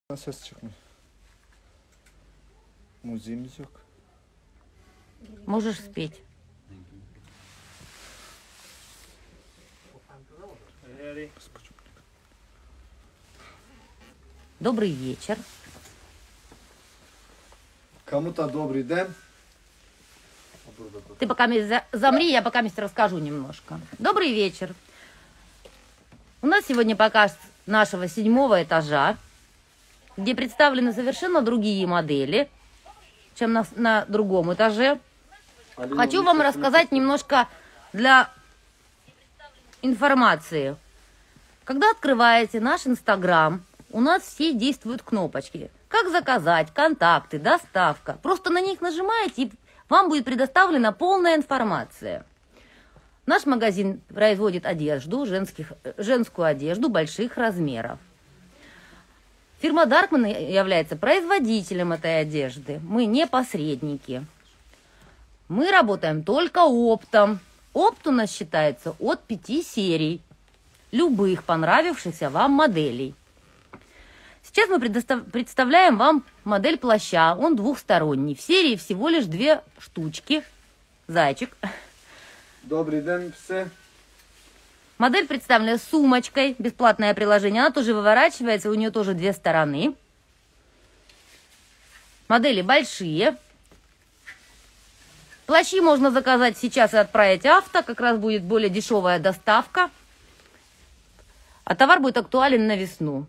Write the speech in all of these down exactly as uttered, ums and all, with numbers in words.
Ses çıkmıyor. Müziğimiz yok. Можешь спеть. Добрый вечер. Кому-то добрый день. Ты пока за- замри, я пока расскажу немножко. Добрый вечер. У нас сегодня показ нашего седьмого этажа, где представлены совершенно другие модели, чем на, на другом этаже. Хочу вам рассказать немножко для информации. Когда открываете наш Инстаграм, у нас все действуют кнопочки. Как заказать, контакты, доставка. Просто на них нажимаете, и вам будет предоставлена полная информация. Наш магазин производит одежду, женских, женскую одежду больших размеров. Фирма Даркман является производителем этой одежды. Мы не посредники. Мы работаем только оптом. Опт у нас считается от пяти серий. Любых понравившихся вам моделей. Сейчас мы представляем вам модель плаща. Он двухсторонний. В серии всего лишь две штучки. Зайчик. Добрый день все. Модель представлена сумочкой. Бесплатное приложение. Она тоже выворачивается. У нее тоже две стороны. Модели большие. Плащи можно заказать сейчас и отправить авто. Как раз будет более дешевая доставка. А товар будет актуален на весну.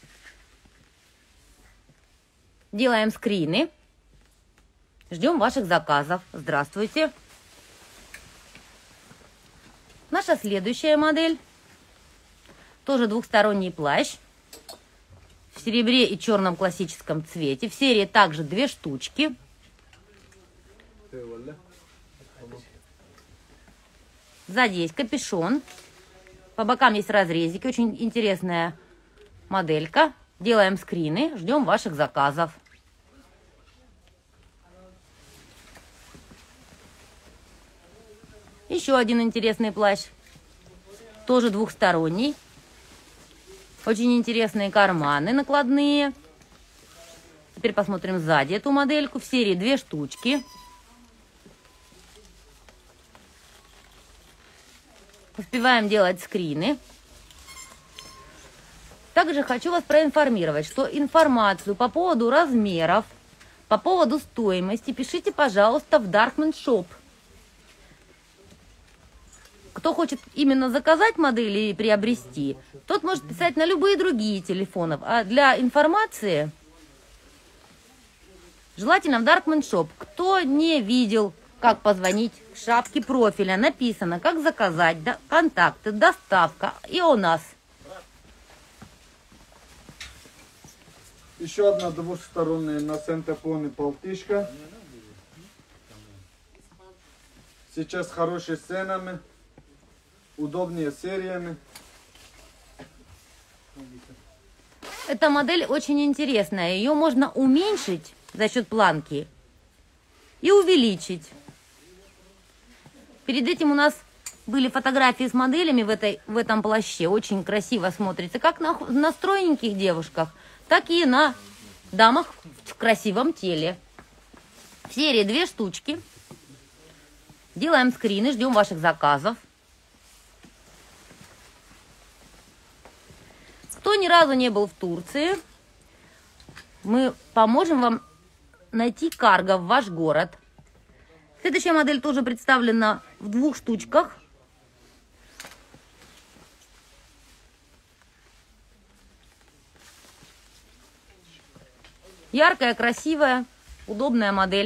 Делаем скрины. Ждем ваших заказов. Здравствуйте. Наша следующая модель. Тоже двухсторонний плащ. В серебре и черном классическом цвете. В серии также две штучки. Сзади есть капюшон. По бокам есть разрезики. Очень интересная моделька. Делаем скрины. Ждем ваших заказов. Еще один интересный плащ. Тоже двухсторонний. Очень интересные карманы накладные. Теперь посмотрим сзади эту модельку. В серии две штучки. Успеваем делать скрины. Также хочу вас проинформировать, что информацию по поводу размеров, по поводу стоимости пишите, пожалуйста, в Darkman Shop. Кто хочет именно заказать модель и приобрести, тот может писать на любые другие телефоны. А для информации желательно в Darkman Shop. Кто не видел, как позвонить, в шапке профиля написано, как заказать, да, контакты, доставка и у нас. Еще одна двухсторонняя на синтепоне полтишка. Сейчас хорошие ценами. Удобнее сериями. Эта модель очень интересная. Ее можно уменьшить за счет планки и увеличить. Перед этим у нас были фотографии с моделями в, этой, в этом плаще. Очень красиво смотрится. Как на, на стройненьких девушках, так и на дамах в красивом теле. В серии две штучки. Делаем скрины, ждем ваших заказов. Кто ни разу не был в Турции, мы поможем вам найти карго в ваш город. Следующая модель тоже представлена в двух штучках. Яркая, красивая, удобная модель.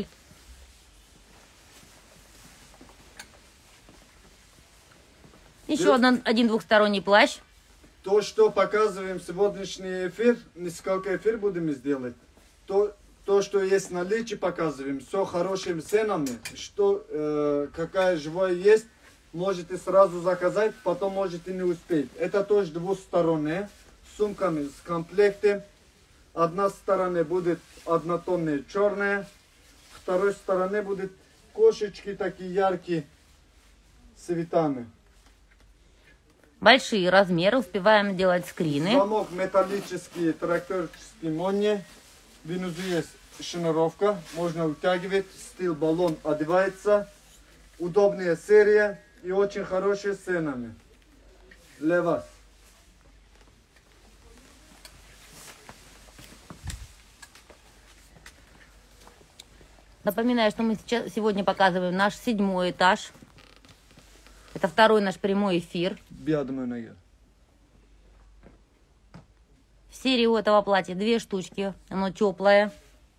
Еще один, один двухсторонний плащ. То, что показываем сегодняшний эфир, несколько эфир будем сделать. То, то что есть в наличии, показываем. Все хорошими ценами. Что, э, какая живая есть, можете сразу заказать, потом можете не успеть. Это тоже двусторонние. С сумками, с комплектом. Одна сторона будет однотонная черная. Второй стороны будет кошечки такие яркие цветами. Большие размеры, успеваем делать скрины. Замок металлический, тракторический молния. Внизу есть шнуровка, можно утягивать, стил баллон одевается. Удобная серия и очень хорошие с ценами для вас. Напоминаю, что мы сейчас, сегодня показываем наш седьмой этаж. Это второй наш прямой эфир. В серии у этого платья две штучки. Оно теплое.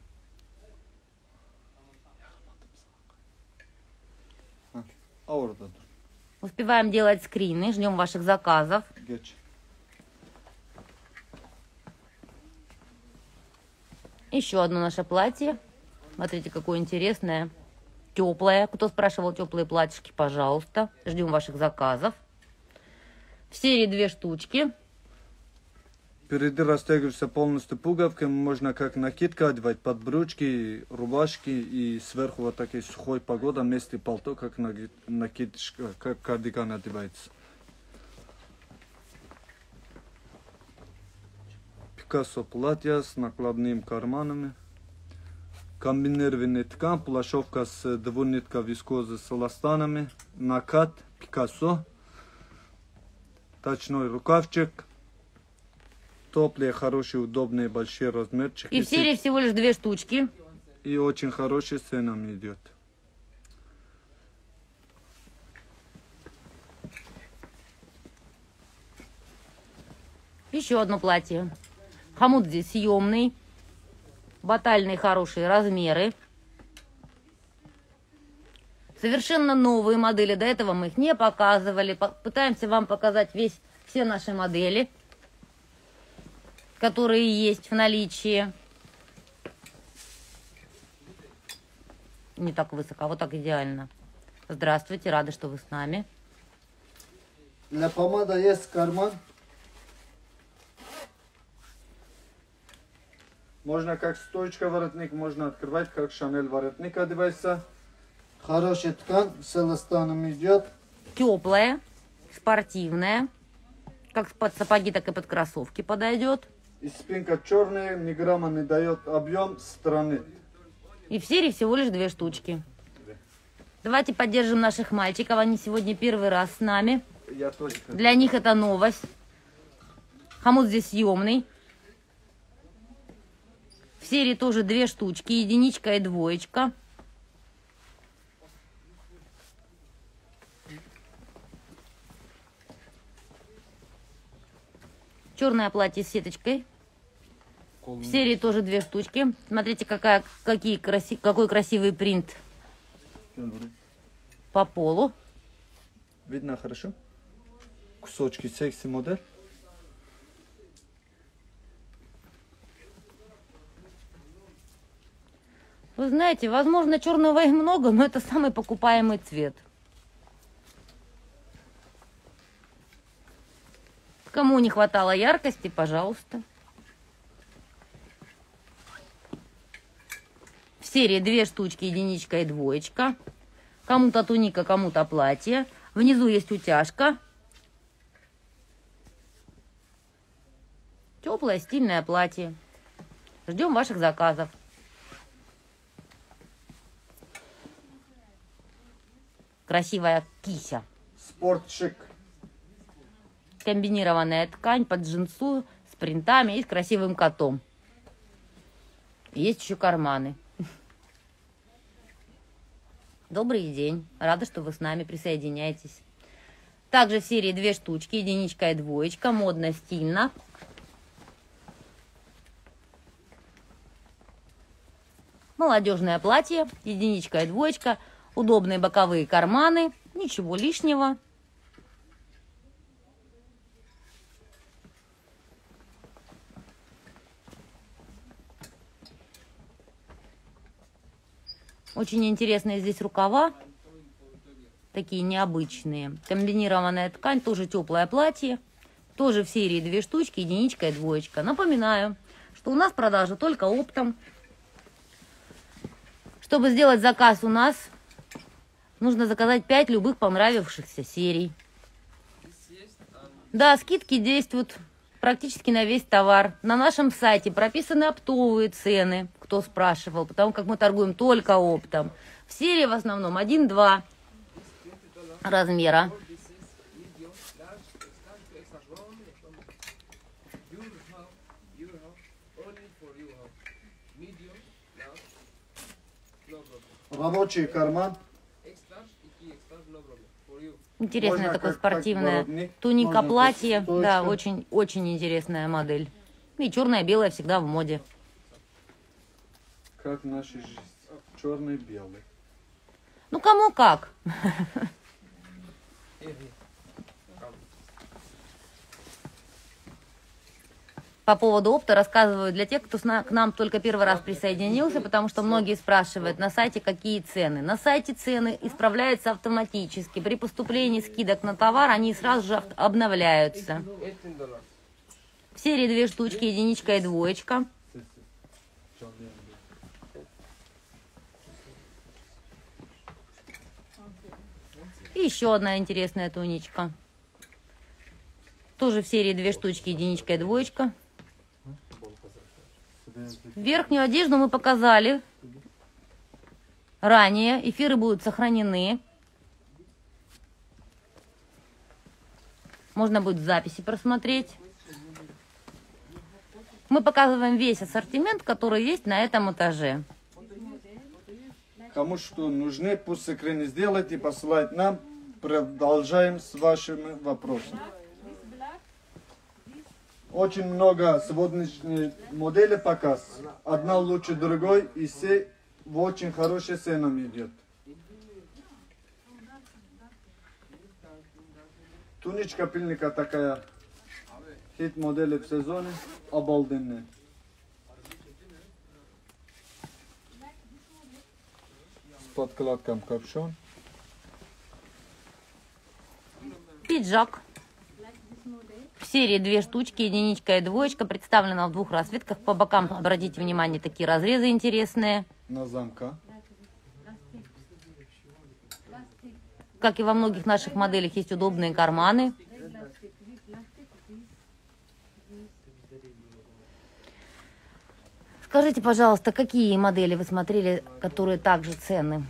Успеваем делать скрины. Ждем ваших заказов. Еще одно наше платье. Смотрите, какое интересное. Теплое. Кто спрашивал теплые платьишки, пожалуйста. Ждем ваших заказов. В серии две штучки. Впереди растягиваются полностью пуговки. Можно как накидка одевать под брючки, рубашки. И сверху вот такой сухой погода. Вместе пальто, как накидочка, как кардиган одевается. Пикассо платье с накладными карманами. Комбинированный ткань, плащевка с двунитка вискозы с эластанами, накат, Пикассо, точной рукавчик, теплые, хорошие, удобные, большие размерчики. И в серии всего лишь две штучки. И очень хороший ценами идет. Еще одно платье. Хомут здесь съемный. Батальные хорошие размеры. Совершенно новые модели. До этого мы их не показывали. Пытаемся вам показать весь, все наши модели, которые есть в наличии. Не так высоко, а вот так идеально. Здравствуйте, рада, что вы с нами. Для помады есть карман. Можно как стоечка воротник, можно открывать, как Шанель воротник одевается. Хорошая ткань, с эластаном идет. Теплая, спортивная. Как под сапоги, так и под кроссовки подойдет. И спинка черная, ни грамма не дает объем стороны. И в серии всего лишь две штучки. Давайте поддержим наших мальчиков. Они сегодня первый раз с нами. Я тоже. Для них это новость. Хомут здесь съемный. В серии тоже две штучки, единичка и двоечка. Черное платье с сеточкой. В серии тоже две штучки. Смотрите, какая, какие краси, какой красивый принт по полу. Видно хорошо? Кусочки секси модель. Вы знаете, возможно, черного и много, но это самый покупаемый цвет. Кому не хватало яркости, пожалуйста. В серии две штучки, единичка и двоечка. Кому-то туника, кому-то платье. Внизу есть утяжка. Теплое, стильное платье. Ждем ваших заказов. Красивая кися. Спортшик. Комбинированная ткань под джинсу с принтами и с красивым котом. Есть еще карманы. Добрый день. Рада, что вы с нами присоединяетесь. Также в серии две штучки, единичка и двоечка. Модно, стильно. Молодежное платье, единичка и двоечка. Удобные боковые карманы. Ничего лишнего. Очень интересные здесь рукава. Такие необычные. Комбинированная ткань, тоже теплое платье. Тоже в серии две штучки, единичка и двоечка. Напоминаю, что у нас продажа только оптом. Чтобы сделать заказ у нас, нужно заказать пять любых понравившихся серий. Да, скидки действуют практически на весь товар. На нашем сайте прописаны оптовые цены, кто спрашивал, потому как мы торгуем только оптом. В серии в основном один-два размера. Рабочий карман. Интересное Можно такое как- как спортивное воротник, туника, можно платье. как Да, стоечка. очень, очень интересная модель. И черная, белая всегда в моде. Как в нашей жизни. Черный, белый. Ну, кому как. По поводу опта рассказываю для тех, кто с на- к нам только первый раз присоединился, потому что многие спрашивают на сайте, какие цены. На сайте цены исправляются автоматически. При поступлении скидок на товар они сразу же авт- обновляются. В серии две штучки, единичка и двоечка. И еще одна интересная туничка. Тоже в серии две штучки, единичка и двоечка. Верхнюю одежду мы показали ранее. Эфиры будут сохранены. Можно будет в записи просмотреть. Мы показываем весь ассортимент, который есть на этом этаже. Кому что нужны, пусть экраны сделать и посылать нам. Продолжаем с вашими вопросами. Очень много сегодняшних моделей показ. Одна лучше другой, и все в очень хорошей ценам идет. Туничка пильника такая. Хит модели в сезоне. Обалденная. С подкладком капюшон. Пиджак. В серии две штучки, единичка и двоечка. Представлена в двух расцветках. По бокам, обратите внимание, такие разрезы интересные. На замка. Как и во многих наших моделях, есть удобные карманы. Скажите, пожалуйста, какие модели вы смотрели, которые также ценны?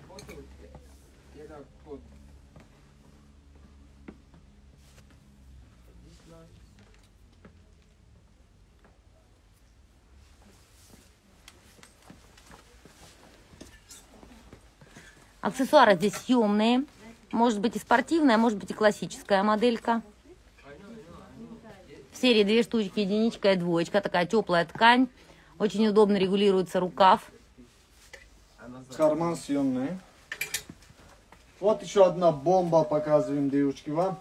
Аксессуары здесь съемные. Может быть и спортивная, может быть и классическая моделька. В серии две штучки, единичка и двоечка. Такая теплая ткань. Очень удобно регулируется рукав. Карман съемный. Вот еще одна бомба показываем, девушки, вам.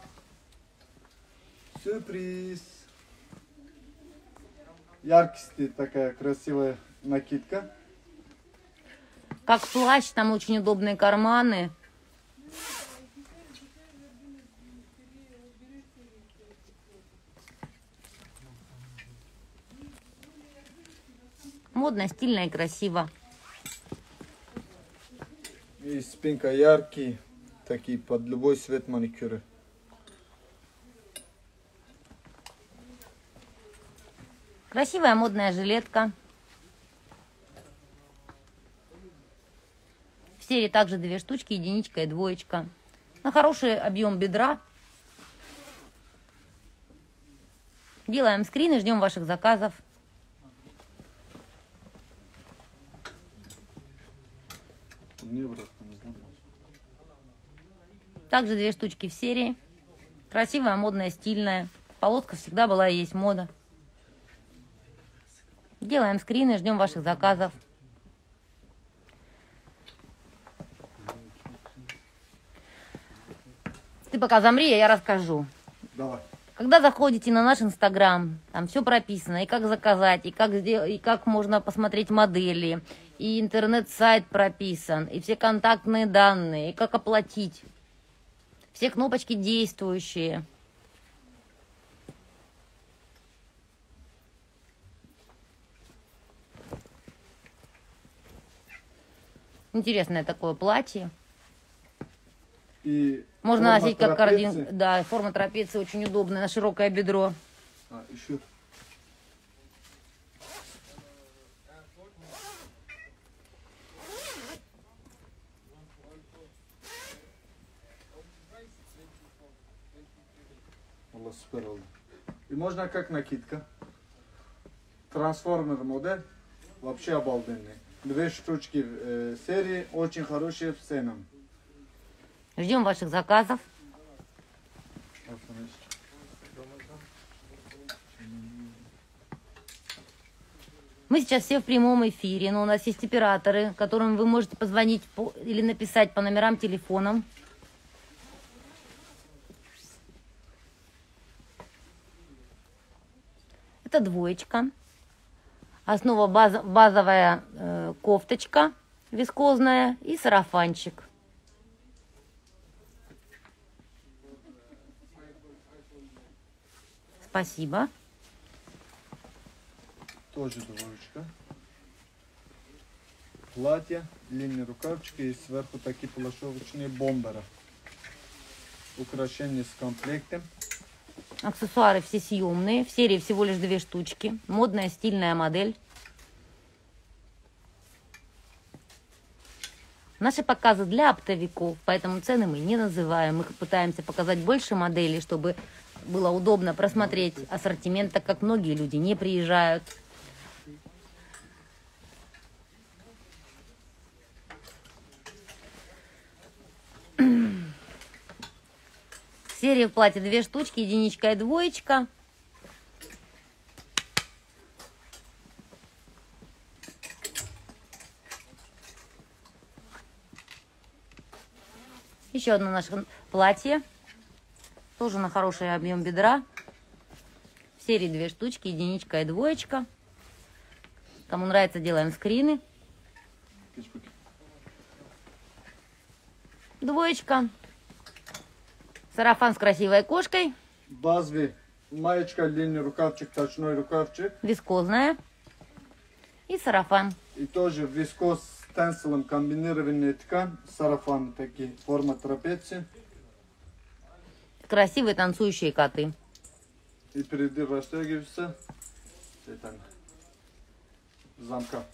Сюрприз. Яркости такая красивая накидка. Как плащ, там очень удобные карманы. Модно, стильно и красиво. И спинка яркий, такие под любой цвет маникюры. Красивая модная жилетка. В серии также две штучки, единичка и двоечка. На хороший объем бедра. Делаем скрин и ждем ваших заказов. Также две штучки в серии. Красивая, модная, стильная. Полоска всегда была и есть мода. Делаем скрины, ждем ваших заказов. Ты пока замри, а я расскажу. Давай. Когда заходите на наш инстаграм, там все прописано, и как заказать, и как, сделать, и как можно посмотреть модели, и интернет-сайт прописан, и все контактные данные, и как оплатить. Все кнопочки действующие. Интересное такое платье. И Можно форма носить как трапеции. кардин. Да, форма трапеции очень удобная на широкое бедро. А, еще. Wallah, süper oldu. И можно как накидка. Трансформер модель. Вообще обалденный. Две штучки э, серии, очень хорошие в ценам. Ждем ваших заказов. Мы сейчас все в прямом эфире, но у нас есть операторы, которым вы можете позвонить по, или написать по номерам телефонов. Это двоечка. Основа баз, базовая э, кофточка вискозная и сарафанчик. Спасибо. Тоже двоечка. Платье, длинные рукавчики и сверху такие полошовочные бомберы. Украшения с комплектом. Аксессуары все съемные. В серии всего лишь две штучки. Модная, стильная модель. Наши показы для оптовиков, поэтому цены мы не называем. Мы пытаемся показать больше моделей, чтобы было удобно просмотреть ассортимент, так как многие люди не приезжают. Серия в платье две штучки, единичка и двоечка. Еще одно наше платье. Тоже на хороший объем бедра. В серии две штучки, единичка и двоечка. Кому нравится, делаем скрины. Двоечка. Сарафан с красивой кошкой. Базовый. Маечка, длинный рукавчик, точной рукавчик. Вискозная. И сарафан. И тоже вискоз с тенселом комбинированная ткань. Сарафаны такие. Форма трапеции. Красивые танцующие коты. И впереди расстегивается. Это замка.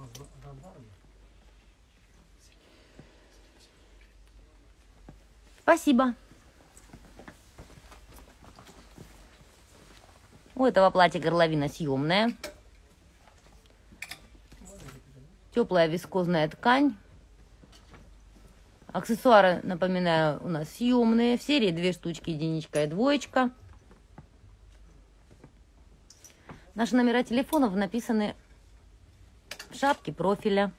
Спасибо. У этого платья горловина съемная. Теплая вискозная ткань. Аксессуары, напоминаю, у нас съемные. В серии две штучки, единичка и двоечка. Наши номера телефонов написаны в шапке профиля.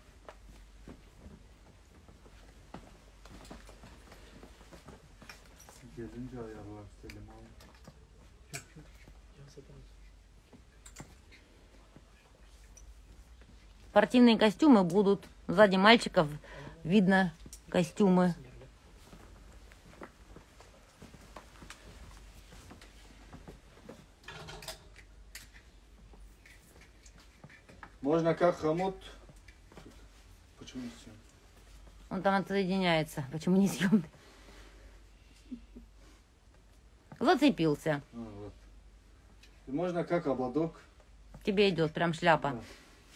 Спортивные костюмы будут. Сзади мальчиков видно костюмы. Можно как хомут. Почему не съем? Он там отсоединяется. Почему не съемный? Зацепился. А, вот. И можно как ободок. Тебе идет прям шляпа. Да.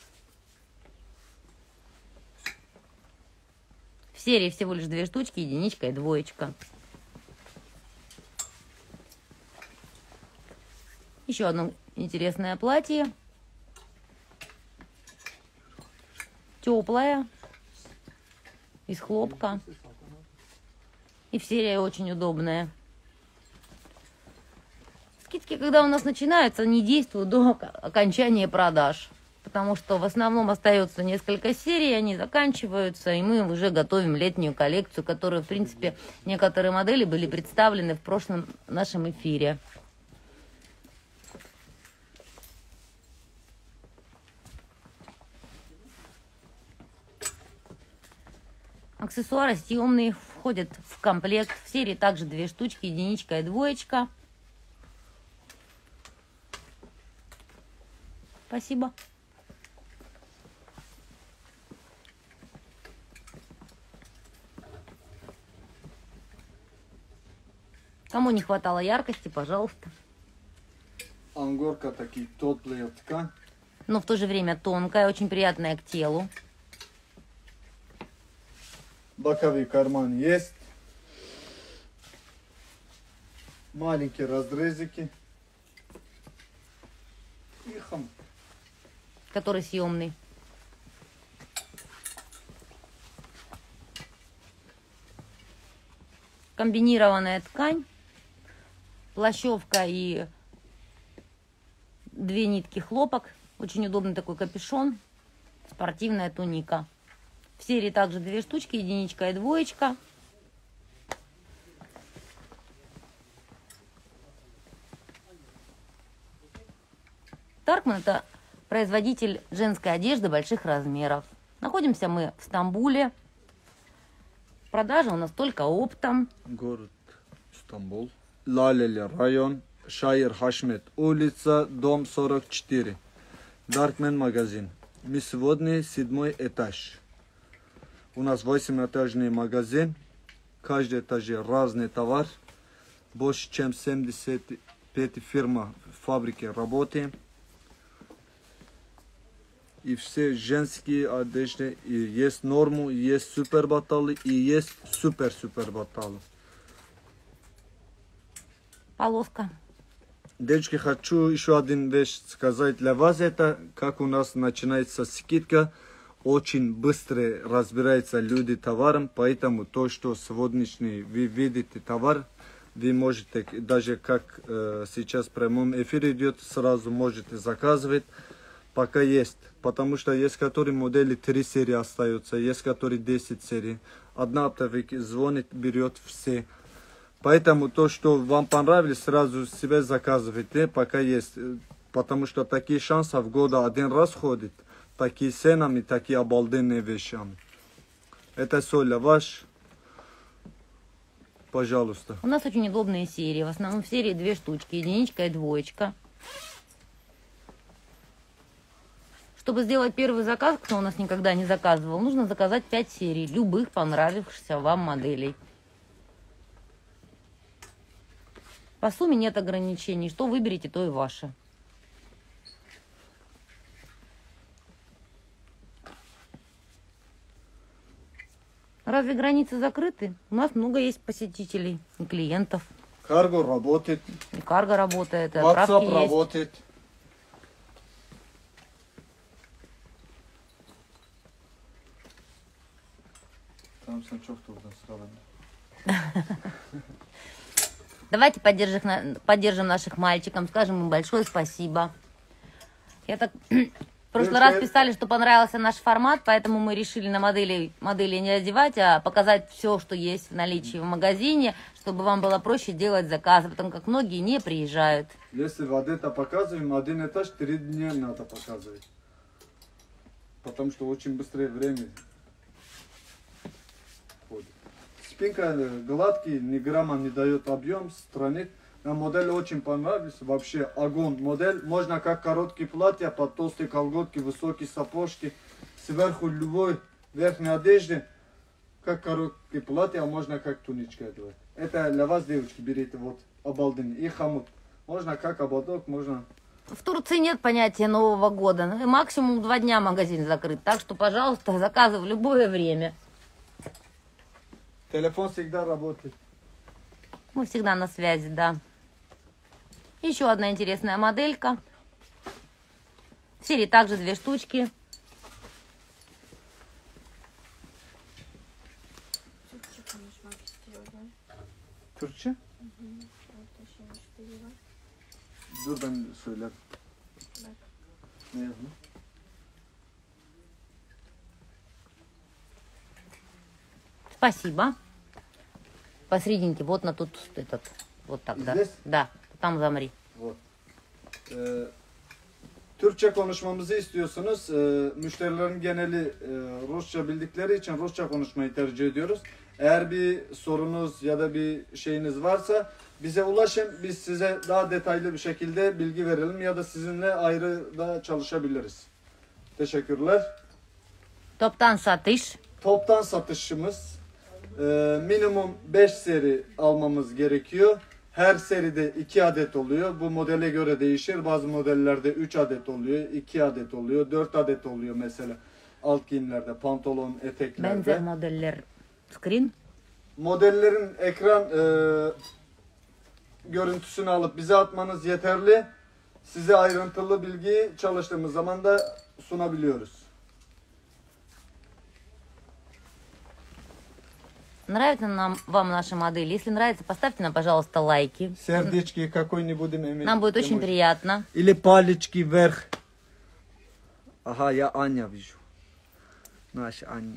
В серии всего лишь две штучки, единичка и двоечка. Еще одно интересное платье. Теплое. Из хлопка. И в серии очень удобная. Скидки, когда у нас начинаются, не действуют до окончания продаж. Потому что в основном остается несколько серий, они заканчиваются, и мы уже готовим летнюю коллекцию, которую, в принципе, некоторые модели были представлены в прошлом нашем эфире. Аксессуары съемные входят в комплект. В серии также две штучки, единичка и двоечка. Спасибо. Кому не хватало яркости, пожалуйста. Ангорка такие теплые ткань. Но в то же время тонкая, очень приятная к телу. Боковой карман есть. Маленькие разрезики. И хомут. Который съемный. Комбинированная ткань, плащевка и две нитки хлопок. Очень удобный такой капюшон. Спортивная туника. В серии также две штучки, единичка и двоечка. Таркман — это производитель женской одежды больших размеров. Находимся мы в Стамбуле. Продажа у нас только оптом. Город Стамбул. Laleli район. Шаир Хашмет. Улица, дом сорок четыре. Darkman магазин. Мы сегодня седьмой этаж. У нас восьмиэтажный магазин. Каждый этаже разный товар. Больше чем семьдесят пять фирм в фабрике работаем. И все женские одежды. И есть норму, есть супер баталы, и есть супер-супер баталы. Полоска. Девочки, хочу еще один вещь сказать для вас. Это как у нас начинается скидка. Очень быстро разбираются люди товаром. Поэтому то, что сегодняшний вы видите товар, вы можете, даже как э, сейчас в прямом эфире идет, сразу можете заказывать. Пока есть. Потому что есть которые модели три серии остаются, есть которые десять серий. Одна оптовик звонит, берет все. Поэтому то, что вам понравилось, сразу себе заказывайте, пока есть. Потому что такие шансы в года один раз ходят. Такие ценами, такие обалденные вещами. Это все для вас. Пожалуйста. У нас очень удобные серии. В основном в серии две штучки, единичка и двоечка. Чтобы сделать первый заказ, кто у нас никогда не заказывал, нужно заказать пять серий любых понравившихся вам моделей. По сумме нет ограничений. Что выберете, то и ваше. Разве границы закрыты? У нас много есть посетителей и клиентов. Карго работает. И карго работает, и WhatsApp отправки есть. работает. Там сначала кто у нас сразу. Давайте поддержим, поддержим наших мальчиков, скажем им большое спасибо. Я так в прошлый раз писали, что понравился наш формат, поэтому мы решили на модели, модели не одевать, а показать все, что есть в наличии в магазине, чтобы вам было проще делать заказы, потому как многие не приезжают. Если в это показываем, один этаж три дня надо показывать. Потому что очень быстрое время ходит. Спинка гладкий, ни грамма не дает объем, странит. Нам модель очень понравилась, вообще огонь модель. Можно как короткие платья, под толстые колготки, высокие сапожки, сверху любой верхней одежды, как короткие платья, а можно как туничка делать. Это для вас, девочки, берите, вот, обалденно. И хомут. Можно как ободок, можно... В Турции нет понятия Нового года. Максимум два дня магазин закрыт. Так что, пожалуйста, заказы в любое время. Телефон всегда работает. Мы всегда на связи, да. Еще одна интересная моделька. В серии также две штучки. Türkçe? Dur ben söylerim. Ne yazdım? Спасибо. Посрединке, вот на тут этот, вот так, да. Здесь? Да, там замри. Вот. Ee, Türkçe konuşmamızı istiyorsunuz. Ee, müşterilerin geneli e, Rusça bildikleri için Rusça konuşmayı tercih ediyoruz. Eğer bir sorunuz ya da bir şeyiniz varsa bize ulaşın. Biz size daha detaylı bir şekilde bilgi verelim ya da sizinle ayrı da çalışabiliriz. Teşekkürler. Toptan satış. Toptan satışımız e, minimum beş seri almamız gerekiyor. Her seride iki adet oluyor. Bu modele göre değişir. Bazı modellerde üç adet oluyor, iki adet oluyor, dört adet oluyor mesela. Alt giyimlerde, pantolon, eteklerde. Benzer modeller. Screen. Modellerin ekran e, görüntüsünü alıp bize atmanız yeterli. Size ayrıntılı bilgiyi çalıştığımız zaman da sunabiliyoruz. Нравится нам вам наша модель? Если нравится, поставьте нам, пожалуйста, лайки. Сердечки какой-нибудь иметь. Нам будет очень приятно. Или палечки вверх. Ага, я Аня вижу. Наша Аня.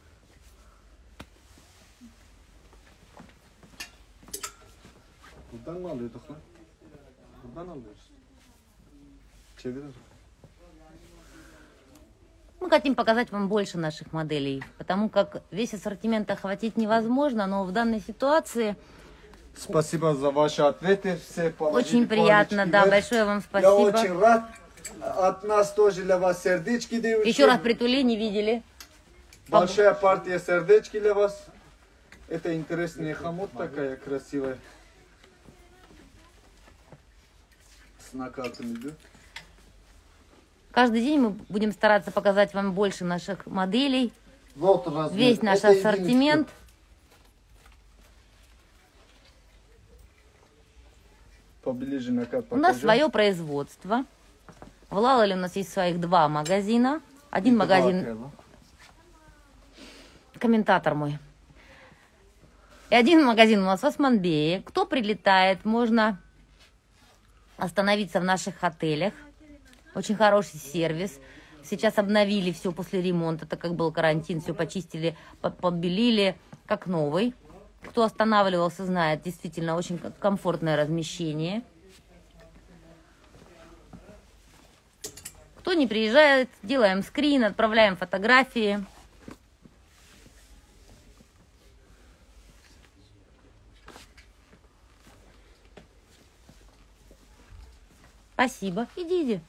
Buradan mı alıyorduk lan? Buradan alıyoruz. Çevirin. Мы хотим показать вам больше наших моделей, потому как весь ассортимент охватить невозможно, но в данной ситуации Спасибо за ваши ответы. Все положили очень приятно, палочки да, вверх. большое вам Я очень спасибо. рад. От нас тоже для вас сердечки, девочки. Еще раз притули, не видели. Большая партия сердечки для вас. Это интересная хомут такая красивая. С накатом идет. Каждый день мы будем стараться показать вам больше наших моделей, Вот размер. весь наш Это ассортимент. единичка. Поближе накат У нас покажем. свое производство. В Лалале у нас есть своих два магазина. Один И магазин, два крыла. комментатор мой. И один магазин у нас в Османбее. Кто прилетает, можно остановиться в наших отелях. Очень хороший сервис. Сейчас обновили все после ремонта, так как был карантин, все почистили, по- побелили, как новый. Кто останавливался, знает, действительно очень к- комфортное размещение. Кто не приезжает, делаем скрин, отправляем фотографии. Спасибо. Иди, иди.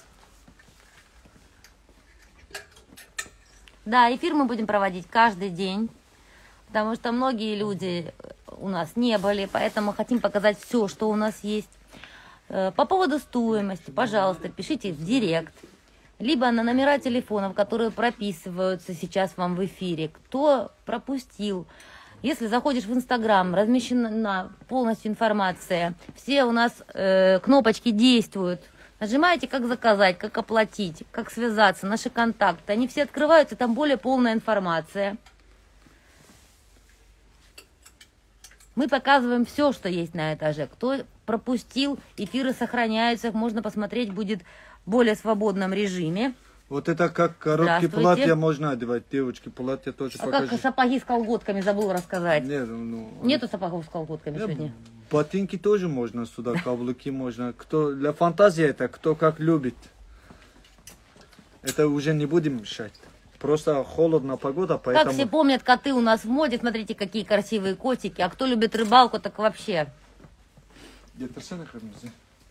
Да, эфир мы будем проводить каждый день, потому что многие люди у нас не были, поэтому хотим показать все, что у нас есть. Э, По поводу стоимости, пожалуйста, пишите в директ, либо на номера телефонов, которые прописываются сейчас вам в эфире. Кто пропустил? Если заходишь в Инстаграм, размещена полностью информация. Все у нас э, кнопочки действуют. Нажимаете, как заказать, как оплатить, как связаться, наши контакты. Они все открываются, там более полная информация. Мы показываем все, что есть на этаже. Кто пропустил, эфиры сохраняются, их можно посмотреть будет в более свободном режиме. Вот это как короткие Здравствуйте. платья можно одевать. Девочки, платья тоже А покажи. как сапоги с колготками, забыл рассказать. Нет, ну, Нету сапогов с колготками Нет, сегодня? ботинки тоже можно сюда, каблуки можно. Кто для фантазии это, кто как любит. Это уже не будем мешать. Просто холодная погода, поэтому... Как все помнят, коты у нас в моде. Смотрите, какие красивые котики. А кто любит рыбалку, так вообще. Getirsene kırmızı.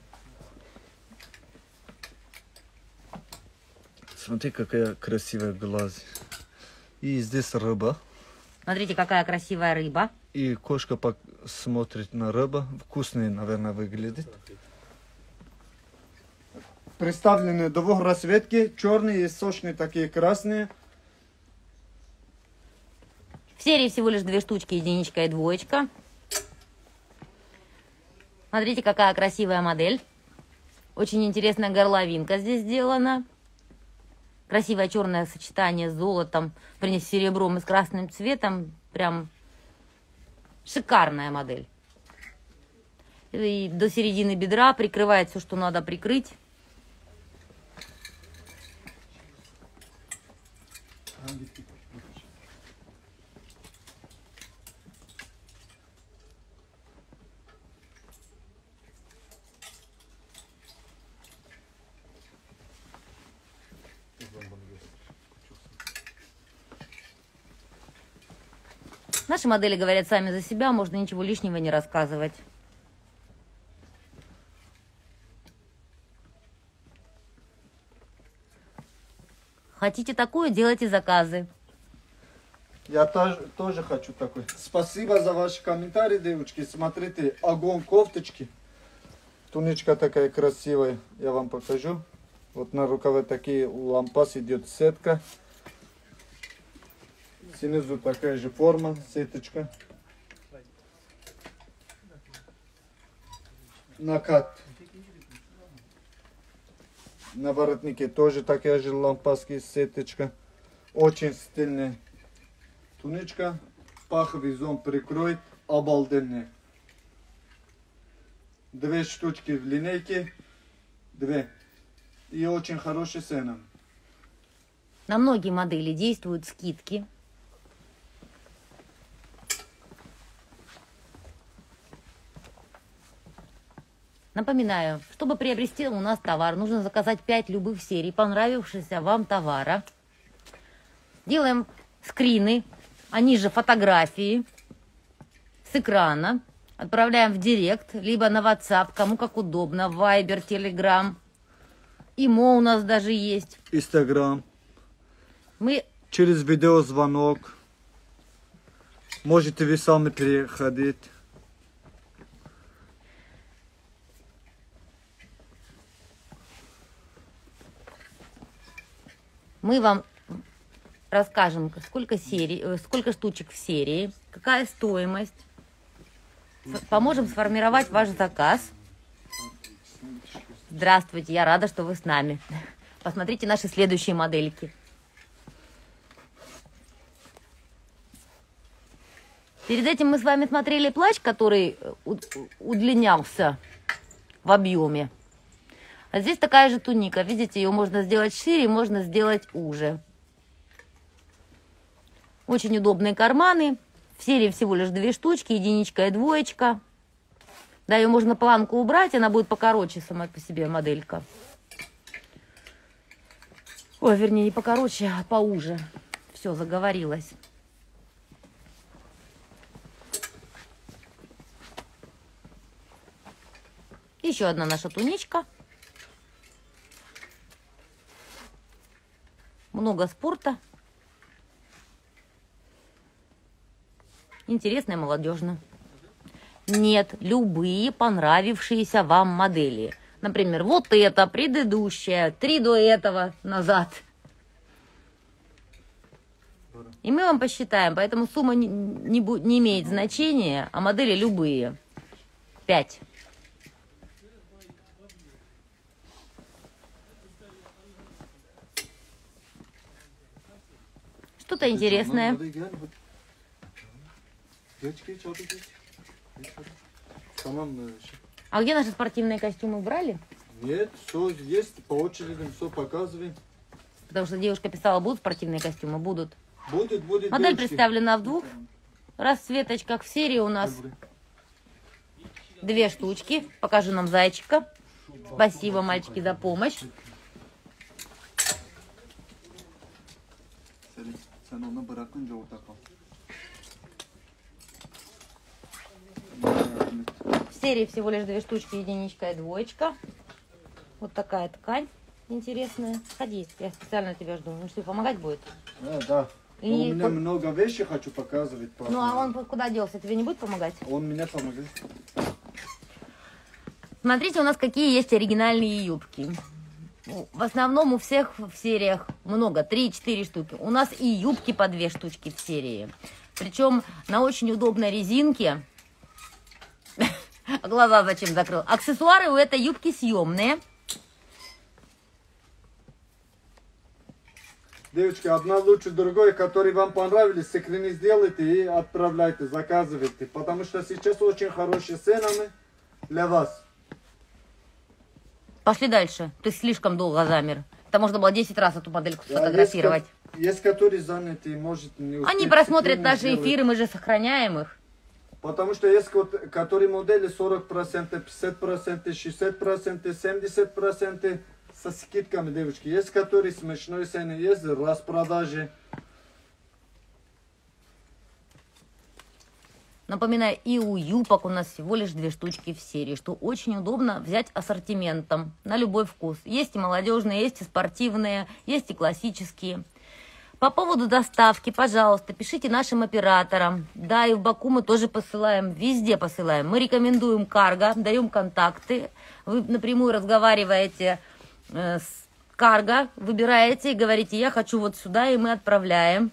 Смотри, какая красивая глаз. И здесь рыба. Смотрите, какая красивая рыба. И кошка пок- смотрит на рыбу. Вкусный, наверное, выглядит. Представлены двух расцветки. Черные и сочные, такие красные. В серии всего лишь две штучки, единичка и двоечка. Смотрите, какая красивая модель. Очень интересная горловинка здесь сделана. Красивое черное сочетание с золотом, вернее, с серебром и с красным цветом. Прям шикарная модель. И до середины бедра прикрывает все, что надо прикрыть. Наши модели говорят сами за себя, можно ничего лишнего не рассказывать. Хотите такое, делайте заказы. Я тоже, тоже хочу такой. Спасибо за ваши комментарии, девочки. Смотрите, огонь кофточки. Туничка такая красивая. Я вам покажу. Вот на рукаве такие у лампас идет сетка. Снизу такая же форма, сеточка. Накат. На воротнике тоже такая же лампаски, сеточка. Очень стильная туничка. Паховый зон прикроет. Обалденная. Две штучки в линейке. Две. И очень хорошая цена. На многие модели действуют скидки. Напоминаю, чтобы приобрести у нас товар, нужно заказать пять любых серий понравившегося вам товара. Делаем скрины, они же фотографии с экрана. Отправляем в директ, либо на WhatsApp, кому как удобно, Viber, Telegram. Имо у нас даже есть. Instagram. Мы... Через видеозвонок. Можете вы сами переходить. Мы вам расскажем, сколько, серий, сколько штучек в серии, какая стоимость. Поможем сформировать ваш заказ. Здравствуйте, я рада, что вы с нами. Посмотрите наши следующие модельки. Перед этим мы с вами смотрели плащ, который удлинялся в объеме. А здесь такая же туника. Видите, ее можно сделать шире, можно сделать уже. Очень удобные карманы. В серии всего лишь две штучки, единичка и двоечка. Да, ее можно планку убрать, она будет покороче сама по себе моделька. Ой, вернее, не покороче, а поуже. Все, заговорилась. Еще одна наша туничка. Много спорта. Интересно и молодежно. Нет, любые понравившиеся вам модели. Например, вот эта, предыдущая, три до этого назад. И мы вам посчитаем, поэтому сумма не, не, не имеет значения, а модели любые. Пять. Что-то интересное. А где наши спортивные костюмы брали? Нет, все есть, по очереди все показываем. Потому что девушка писала, будут спортивные костюмы? Будут. Будет, будет. Модель девочки. представлена в двух расцветочках. В серии у нас две штучки. Покажи нам зайчика. Спасибо, мальчики, за помощь. В серии всего лишь две штучки, единичка и двоечка. Вот такая ткань интересная. Садись, я специально тебя жду. Ну что, помогать будет? Да, да. И У меня по... много вещей хочу показывать. Ну а он куда делся? Тебе не будет помогать? Он мне помогает. Смотрите, у нас какие есть оригинальные юбки. В основном у всех в сериях много, три-четыре штуки. У нас и юбки по две штучки в серии. Причем на очень удобной резинке. Глаза зачем закрыл? Аксессуары у этой юбки съемные. Девочки, одна лучше другой, которые вам понравились, скрины сделайте и отправляйте, заказывайте. Потому что сейчас очень хорошие цены для вас. Пошли дальше. Ты слишком долго замер. Это можно было десять раз эту модельку сфотографировать. Есть, есть которые заняты, может не успеть. Они просмотрят скрины наши сделать. эфиры, мы же сохраняем их. Потому что есть которые модели сорок процентов, пятьдесят процентов, шестьдесят процентов, семьдесят процентов со скидками, девочки. Есть которые смешные цены, есть распродажи. Напоминаю, и у юбок у нас всего лишь две штучки в серии, что очень удобно взять ассортиментом на любой вкус. Есть и молодежные, есть и спортивные, есть и классические. По поводу доставки, пожалуйста, пишите нашим операторам. Да, и в Баку мы тоже посылаем, везде посылаем. Мы рекомендуем карго, даем контакты. Вы напрямую разговариваете э, с карго, выбираете и говорите, я хочу вот сюда, и мы отправляем.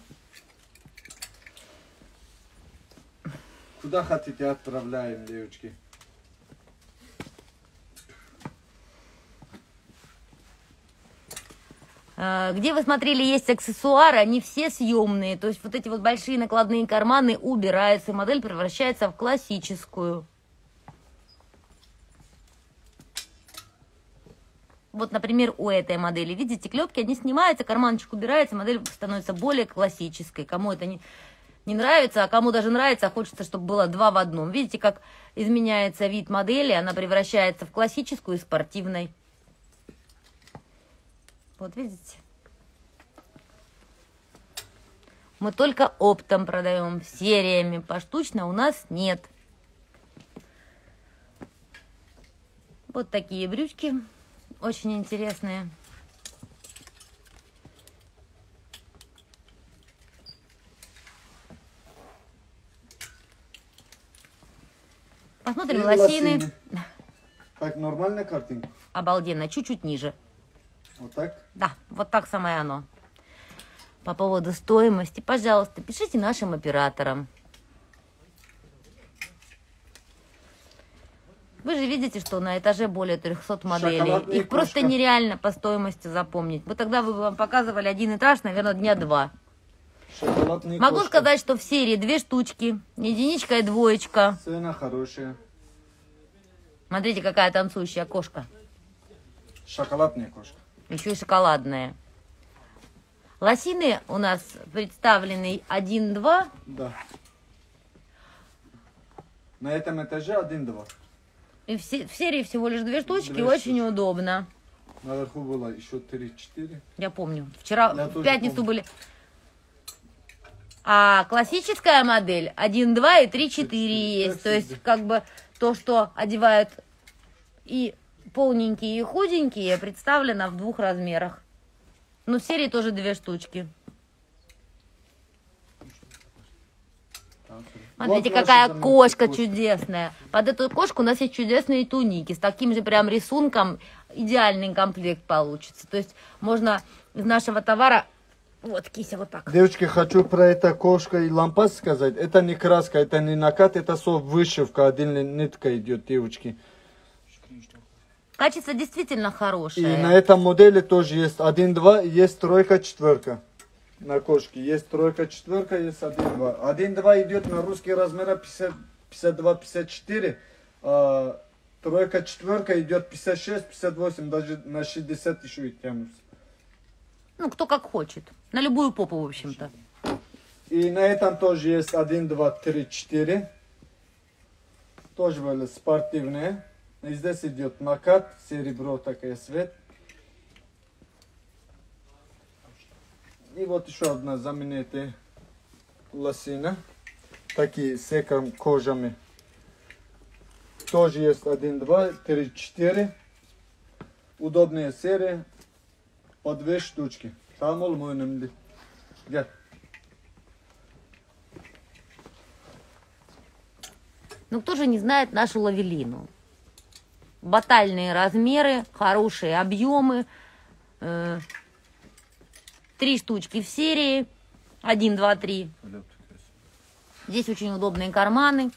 Куда хотите, отправляем, девочки. Где вы смотрели, есть аксессуары, они все съемные. То есть вот эти вот большие накладные карманы убираются, и модель превращается в классическую. Вот, например, у этой модели, видите, клепки, они снимаются, карманчик убирается, модель становится более классической. Кому это не, не нравится, а кому даже нравится, а хочется, чтобы было два в одном. Видите, как изменяется вид модели, она превращается в классическую и спортивной. Вот видите? Мы только оптом продаем, сериями, поштучно у нас нет. Вот такие брючки, очень интересные. Посмотрим И лосины. лосины. Так, нормальная картинка? Обалденно, чуть-чуть ниже. Вот так? Да, вот так самое оно. По поводу стоимости, пожалуйста, пишите нашим операторам. Вы же видите, что на этаже более трёхсот моделей. Шоколадные Их просто кошка. нереально по стоимости запомнить. Мы тогда бы вам показывали один этаж, наверное, дня два. Шоколадные Могу кошка. сказать, что в серии две штучки, единичка и двоечка. Цена хорошая. Смотрите, какая танцующая кошка. Шоколадная кошка. Еще и шоколадная. Лосины у нас представлены один-два. Да. На этом этаже один-два. И в, се- в серии всего лишь две штучки, Две очень штучки. удобно. Наверху было еще три-четыре. Я помню. Вчера, Я в тоже пятницу помню. были. А классическая модель один-два и три-четыре есть. То есть, как бы, то, что одевают и полненькие, и худенькие, представлено в двух размерах. Но в серии тоже две штучки. Смотрите, Вот наши какая там кошка кошки. чудесная. Под эту кошку у нас есть чудесные туники. С таким же прям рисунком идеальный комплект получится. То есть можно из нашего товара... Вот, кися, вот так. Девочки, хочу про это кошка и лампас сказать. Это не краска, это не накат, это со вышивка, отдельная нитка идет, девочки. Качество действительно И хорошее. на этом модели тоже есть один-два, есть тройка, четверка. На кошке есть тройка, четверка, есть один-два. один-два идет на русские размеры пятьдесят, пятьдесят два, пятьдесят четыре. А тройка, четверка идет пятьдесят шесть, пятьдесят восемь, даже на шестьдесят еще и тянутся. Ну, кто как хочет. На любую попу, в общем-то. И на этом тоже есть один, два, три, четыре. Тоже были спортивные. И здесь идет накат, серебро, такой цвет. И вот еще одна знаменитая лосина. Такие с эком кожами. Тоже есть один, два, три, четыре. Удобные серии. По две штучки. Tamam oğlum o önemli değil. Gel. Ну, кто же не знает нашу лавелину? Батальные размеры, хорошие объемы. э, Три штучки в серии. Один, два, три. Здесь очень удобные карманы.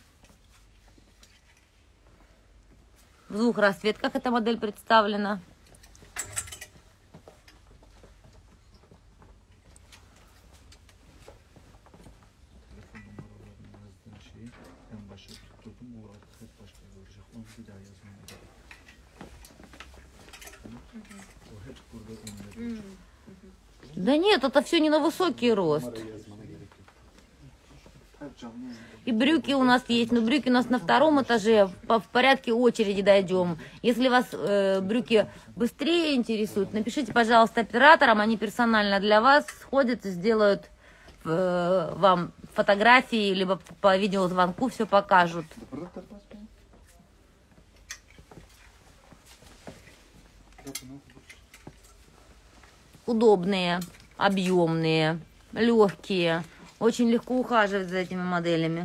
В двух расцветках эта модель представлена. Да нет, это все не на высокий рост. И брюки у нас есть, но брюки у нас на втором этаже, по, в порядке очереди дойдем. Если вас э, брюки быстрее интересуют, напишите, пожалуйста, операторам, они персонально для вас сходят и сделают э, вам фотографии, либо по видеозвонку все покажут. Удобные, объемные. легкие. Очень легко ухаживать за этими моделями.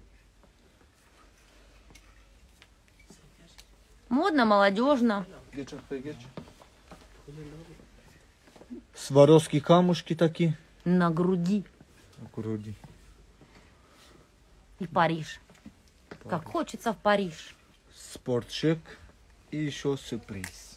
Модно, молодежно. Сваровские камушки такие. На груди. На груди. И Париж. Как хочется в Париж. Спортчек и еще сюрприз.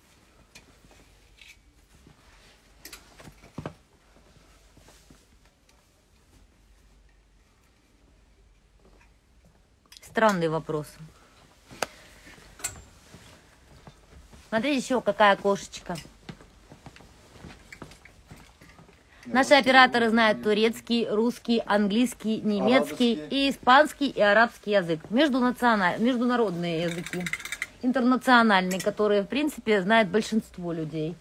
Странный вопрос. Смотрите, еще какая кошечка. Наши операторы знают турецкий, русский, английский, немецкий, Арабский. и испанский, и арабский язык. Междунациональ... Международные языки. Интернациональные, которые, в принципе, знает большинство людей.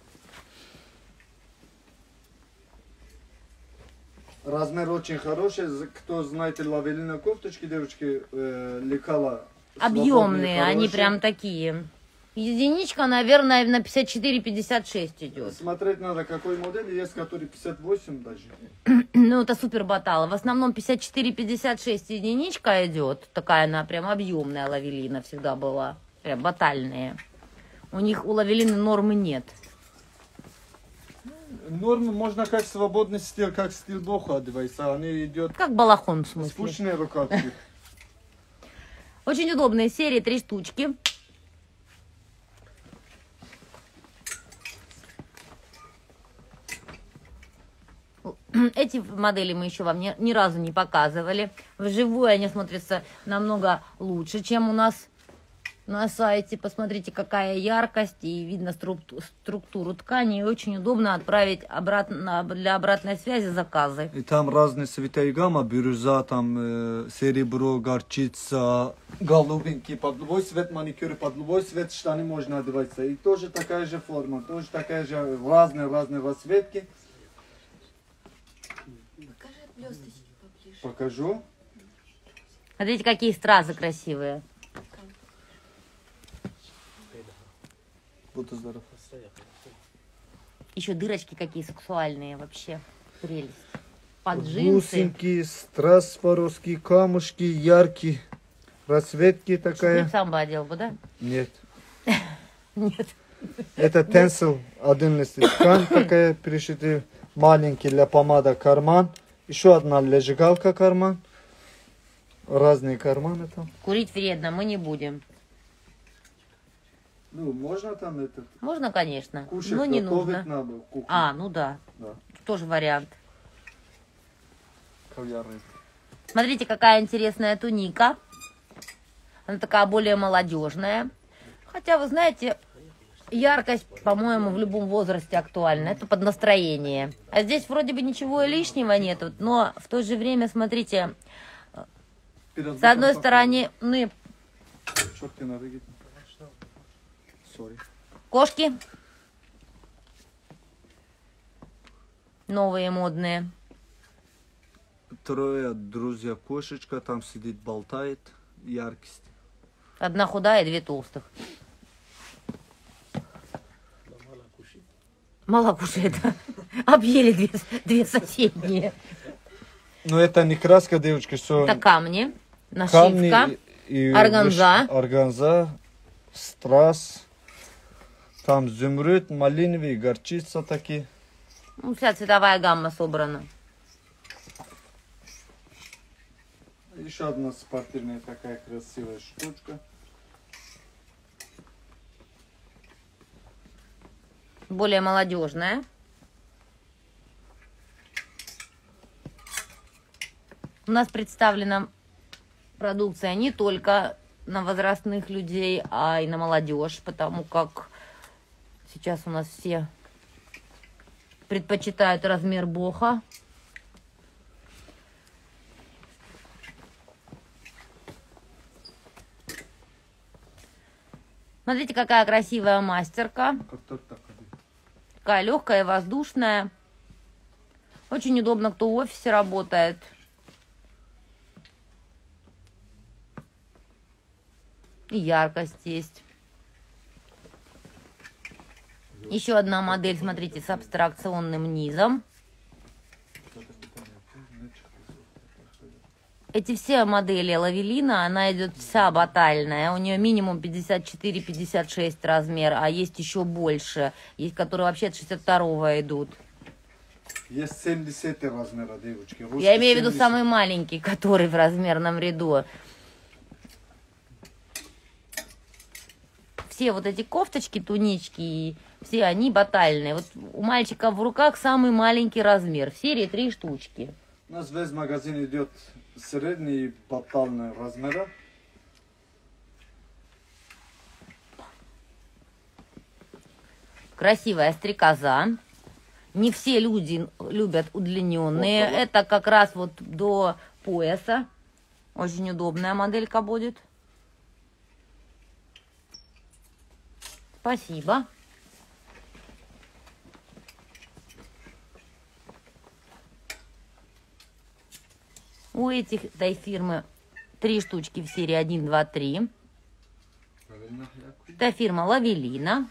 Размер очень хороший. Кто знает лавелина кофточки, девочки, э, лекала. Объемные, свободные, они хорошие. прям такие. Единичка, наверное, на пятьдесят четыре пятьдесят шесть идет. Смотреть надо, какой модель. Есть, который пятьдесят восемь даже. Ну, это супер батал. В основном пятьдесят четыре пятьдесят шесть единичка идет. Такая она прям объемная лавелина всегда была. Прям батальные. У них у лавелины нормы нет. Нормы можно как свободный стиль, как стиль боха одевается. Они идет Как балахон, в смысле. скучные рукавки. Очень удобные серии, три штучки. Эти модели мы еще вам ни, ни разу не показывали. Вживую они смотрятся намного лучше, чем у нас на сайте. Посмотрите, какая яркость, и видно структу- структуру ткани. И очень удобно отправить обратно, для обратной связи заказы. И там разные цвета и гамма, бирюза, там э, серебро, горчица, голубенький, под любой цвет маникюр, под любой цвет штаны можно одеваться. И тоже такая же форма, тоже такая же разные-разные расцветки. Покажи блесточки поближе. Покажу. Смотрите, какие стразы красивые. Будьте здоров. Еще дырочки какие сексуальные вообще. Прелесть. Под джинсы. Бусинки, страз по-русски, камушки, яркие, расцветки Ты такая. сам бы одел бы, да? Нет. Нет. Это тенсил, один лист ткань такая, пришитый, маленький для помада карман. Еще одна лежигалка карман. Разные карманы там. Курить вредно, мы не будем. Ну, можно там этот, Можно, конечно, кушать, но не готовить нужно. надо. Кухню. А, ну да, Да, тоже вариант. кавярный. Смотрите, какая интересная туника. Она такая более молодежная. Хотя, вы знаете, яркость, по-моему, в любом возрасте актуальна. Это под настроение. А здесь вроде бы ничего лишнего нету, но в то же время, смотрите, с одной стороны, ну, Чёрт, ты надо говорить. Sorry. кошки новые, модные. Трое друзья кошечка, там сидит, болтает, яркость. Одна худая, две толстых. Мало кушает. Объели две, две соседние. Но это не краска, девочки, что Это камни, камни нашивка. и, и органза. выш- органза, страз. Там изумруд, малиновый, горчица такие. Ну, вся цветовая гамма собрана. Еще одна спортивная такая красивая штучка. Более молодежная. У нас представлена продукция не только на возрастных людей, а и на молодежь, потому как сейчас у нас все предпочитают размер боха. Смотрите, какая красивая мастерка. Такая легкая, воздушная. Очень удобно, кто в офисе работает. И яркость есть. Еще одна модель, смотрите, с абстракционным низом. Эти все модели Лавелина, она идет вся батальная. У нее минимум пятьдесят четыре — пятьдесят шесть размер, а есть еще больше. Есть, которые вообще от шестьдесят второго идут. Есть семьдесят размера, девочки. Русский Я имею в виду семьдесят. самый маленький, который в размерном ряду. Все вот эти кофточки, тунички, все они батальные. Вот у мальчика в руках самый маленький размер. В серии три штучки. У нас весь магазин идет средний батальный размера. Красивая стрекоза. Не все люди любят удлиненные. Вот, вот. Это как раз вот до пояса. Очень удобная моделька будет. Спасибо. У этих этой фирмы три штучки в серии один, два, три. Это фирма Лавелина.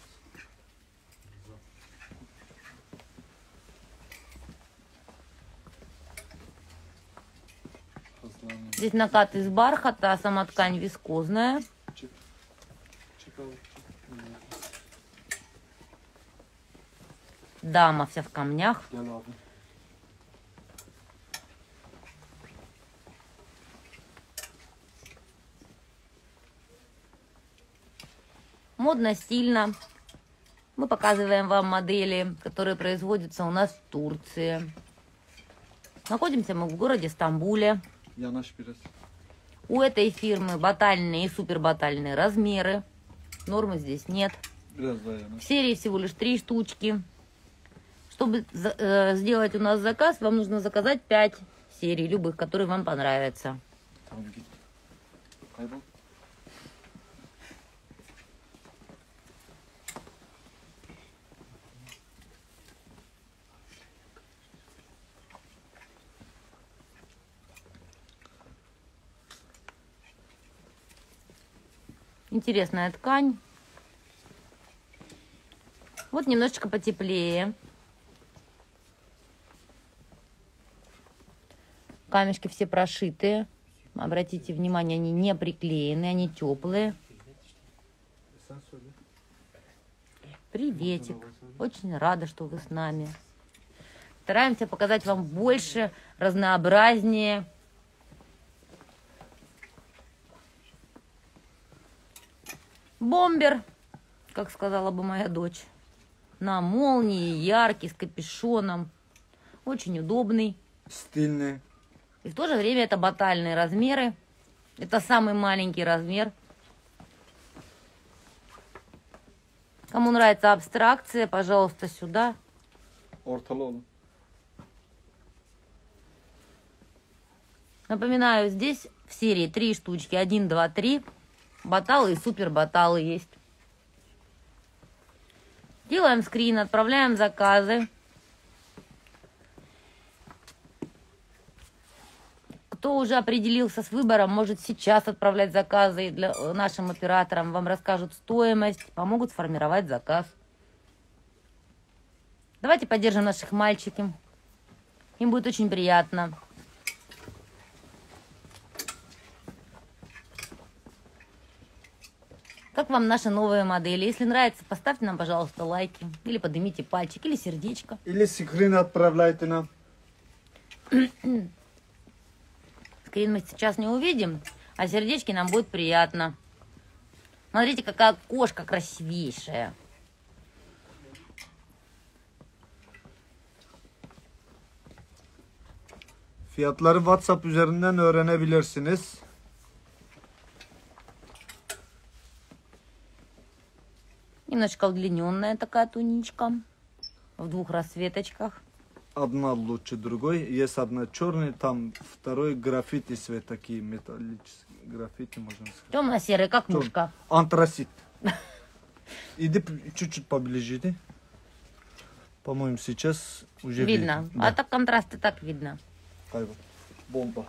Здесь накат из бархата, а сама ткань вискозная. Дама вся в камнях. Модно, стильно. Мы показываем вам модели, которые производятся у нас в Турции. Находимся мы в городе Стамбуле. Я наш пирс. У этой фирмы батальные и супербатальные размеры. Нормы здесь нет. В серии всего лишь три штучки. Чтобы э, сделать у нас заказ, вам нужно заказать пять серий, любых, которые вам понравятся. Интересная ткань. Вот немножечко потеплее. Камешки все прошитые. Обратите внимание, они не приклеены, они теплые. Приветик. Очень рада, что вы с нами. Стараемся показать вам больше, разнообразнее. Бомбер, как сказала бы моя дочь. На молнии, яркий, с капюшоном. Очень удобный. Стильный. И в то же время это батальные размеры. Это самый маленький размер. Кому нравится абстракция, пожалуйста, сюда. Орталон. Напоминаю, здесь в серии три штучки. один, два, три. Баталы и супер баталы есть. Делаем скрин, отправляем заказы. Кто уже определился с выбором, может сейчас отправлять заказы для нашим операторам. Вам расскажут стоимость, помогут сформировать заказ. Давайте поддержим наших мальчиков. Им будет очень приятно. Как вам наши новые модели? Если нравится, поставьте нам, пожалуйста, лайки. Или поднимите пальчик, или сердечко. Или скрин отправляйте нам. Скрин мы сейчас не увидим, а сердечки нам будет приятно. Смотрите, какая кошка красивейшая. Fiyatları WhatsApp üzerinden öğrenebilirsiniz. Немножечко удлиненная такая туничка. В двух расцветочках. Одна лучше другой. Есть одна черная, там второй граффити цвет, такие металлические граффити, можно сказать. Темно-серый, как Черный. мушка. Антрасит. Иди чуть-чуть поближе, иди. По-моему, сейчас уже Видно. видно. А так контрасты так видно. Да. Бомба.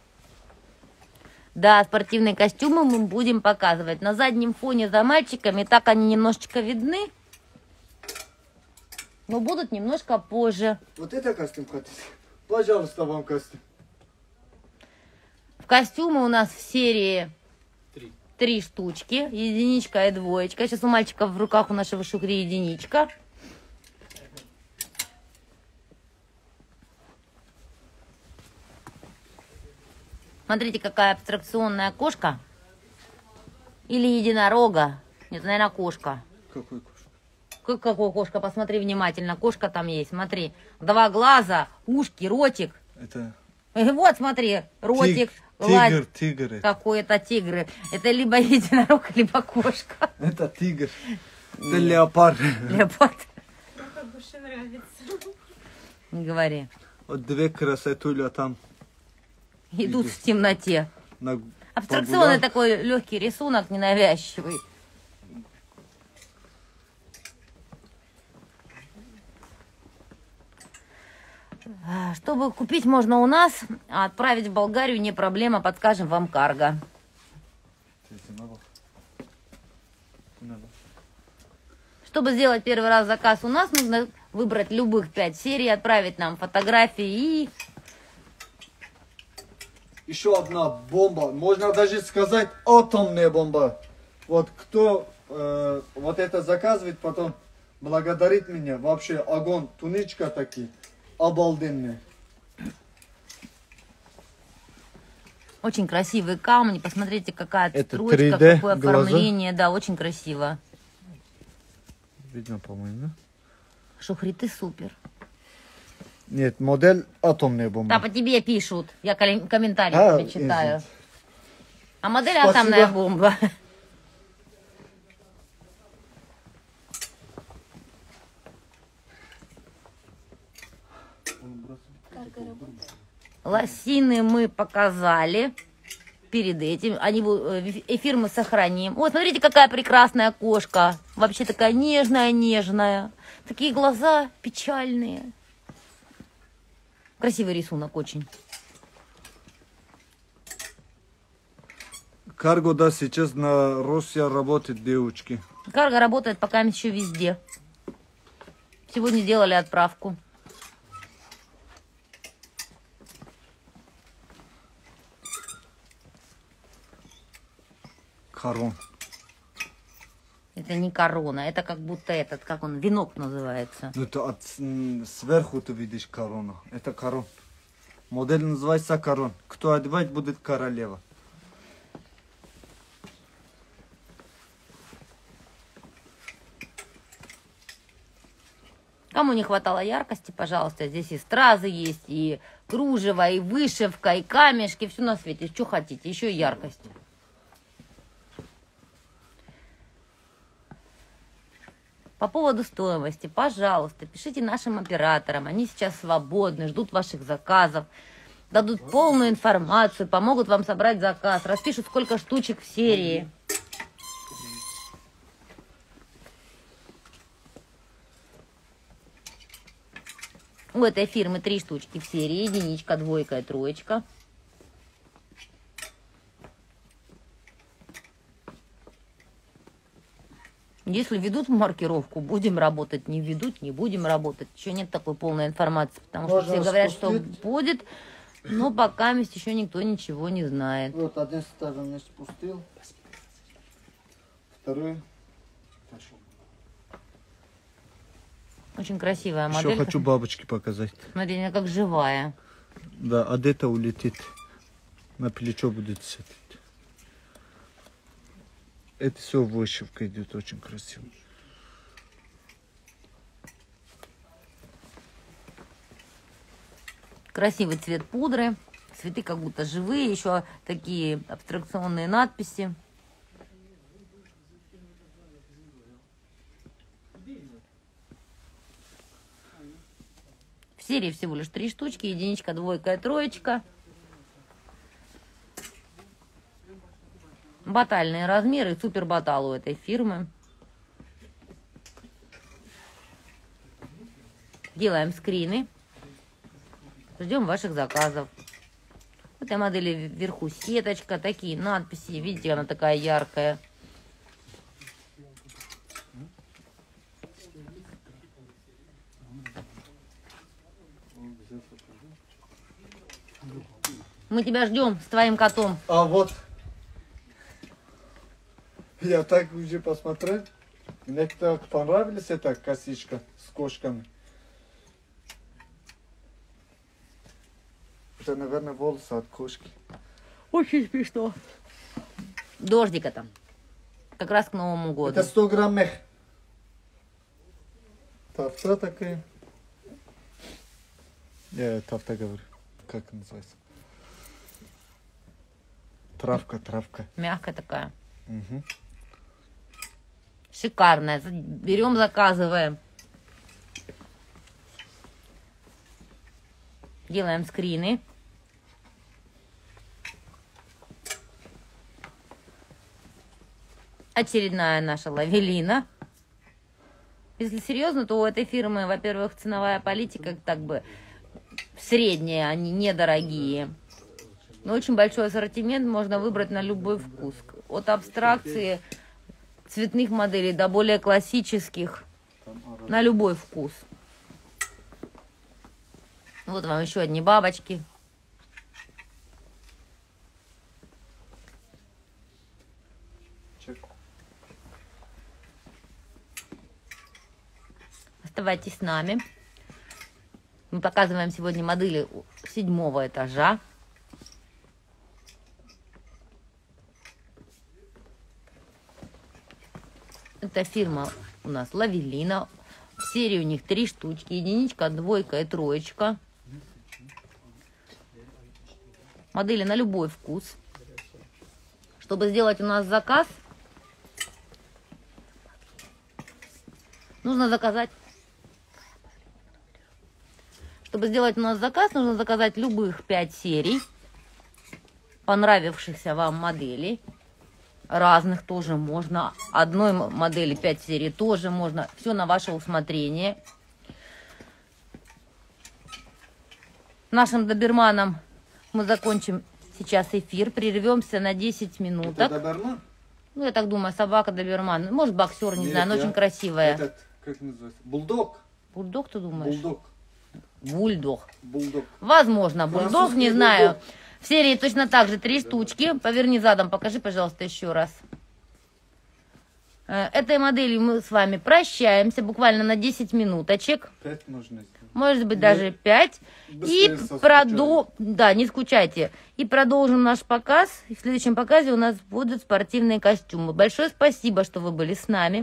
Да, спортивные костюмы мы будем показывать. На заднем фоне за мальчиками так они немножечко видны. Но будут немножко позже. Вот это костюм хотите? Пожалуйста, вам костюм. Костюмы у нас в серии Три. три штучки. Единичка и двоечка. Сейчас у мальчика в руках у нашего Шукри единичка. Смотрите, какая абстракционная кошка. Или единорога. Нет, наверное, кошка. Какой кошка? Как, какой кошка? Посмотри внимательно. Кошка там есть. Смотри. Два глаза, ушки, ротик. Это И вот, смотри. Ротик. тиг- лазь. тигр, тигр. это. Какой-то тигр. Это либо единорог, либо кошка. Это тигр. Это леопард. Леопард. Мне как больше нравится. Не говори. Вот две красотуля там. Идут в темноте. На... Абстракционный погулять. такой легкий рисунок, ненавязчивый. А, Чтобы купить можно у нас, а отправить в Болгарию не проблема, подскажем вам карго. Чтобы сделать первый раз заказ у нас, нужно выбрать любых пять серий, отправить нам фотографии и... Еще одна бомба. Можно даже сказать атомная бомба. Вот кто э, вот это заказывает, потом благодарит меня. Вообще огонь, туничка такие. Обалденные. Очень красивые камни. Посмотрите, какая Это строчка, три дэ какое глаза. оформление. Да, очень красиво. Видно, по-моему. Шухри, ты супер. Нет, модель атомная бомба. Да, по тебе пишут. Я коле- комментарии А, тебе читаю. извините. А модель Спасибо. атомная бомба. Карго работает. Лосины мы показали перед этим. Они, бу- э, эфир мы сохраним. Ой, смотрите, какая прекрасная кошка. Вообще такая нежная-нежная. Такие глаза печальные. Красивый рисунок очень. Карго, да, сейчас на Россия работает, девочки. Карго работает пока еще везде. Сегодня делали отправку. Корон. Это не корона, это как будто этот, как он, венок называется. Ну, это от, м, сверху ты видишь корона. Это корон. Модель называется корон. Кто одевать будет королева. Кому не хватало яркости, пожалуйста, здесь и стразы есть, и кружево, и вышивка, и камешки, все на свете. Что хотите, еще и яркость. По поводу стоимости, пожалуйста, пишите нашим операторам. Они сейчас свободны, ждут ваших заказов. Дадут полную информацию, помогут вам собрать заказ, распишут, сколько штучек в серии. У этой фирмы три штучки в серии. Единичка, двойка и троечка. Если ведут маркировку, будем работать. Не ведут, не будем работать. Еще нет такой полной информации, потому что Можно все говорят, что спустить. будет, но пока еще никто ничего не знает. Вот один стороны спустил. Второй. Очень красивая Еще модель. хочу бабочки показать. Смотри, она как живая. Да, а где-то улетит. На плечо будет сидеть. Это все вышивка идет очень красиво. Красивый цвет пудры. Цветы как будто живые. Еще такие абстракционные надписи. В серии всего лишь три штучки. Единичка, двойка и троечка. Батальные размеры. Супер батал у этой фирмы. Делаем скрины. Ждем ваших заказов. В этой модели вверху сеточка. Такие надписи. Видите, она такая яркая. Мы тебя ждем с твоим котом. А вот, я так уже посмотрел, мне так понравилась эта косичка с кошками. Это, наверное, волосы от кошки. Очень смешно. Дождика там. Как раз к Новому году. Это сто грамм мех. Тафта такая. Я тафта говорю. Как называется? Травка, травка. Мягкая такая. Угу. Шикарная. Берем, заказываем. Делаем скрины. Очередная наша лавелина. Если серьезно, то у этой фирмы, во-первых, ценовая политика так бы средняя, они недорогие. Но очень большой ассортимент можно выбрать на любой вкус. От абстракции цветных моделей до более классических. На любой вкус. Вот вам еще одни бабочки. Оставайтесь с нами. Мы показываем сегодня модели седьмого этажа. Это фирма у нас Лавелина. В серии у них три штучки. Единичка, двойка и троечка. Модели на любой вкус. Чтобы сделать у нас заказ, нужно заказать. Чтобы сделать у нас заказ, нужно заказать любых пять серий понравившихся вам моделей. Разных тоже можно. Одной модели пять серий тоже можно. Все на ваше усмотрение. Нашим доберманом мы закончим сейчас эфир. Прервемся на десять минуток. Это доберман? Ну, я так думаю, собака доберман. Может, боксер, не Нет, знаю, но я- очень красивая. Этот, как называется? Бульдог. Бульдог, ты думаешь? Бульдог. Бульдог. Бульдог. Возможно, бульдог, Французский не знаю. бульдог. В серии точно так же три штучки. Поверни задом, покажи, пожалуйста, еще раз. Э, Этой моделью мы с вами прощаемся буквально на десять минуточек. Пять нужно сделать. Может быть, Нет. даже пять. И Быстрее соскучали. продо... Да, не скучайте. И продолжим наш показ. И в следующем показе у нас будут спортивные костюмы. Большое спасибо, что вы были с нами.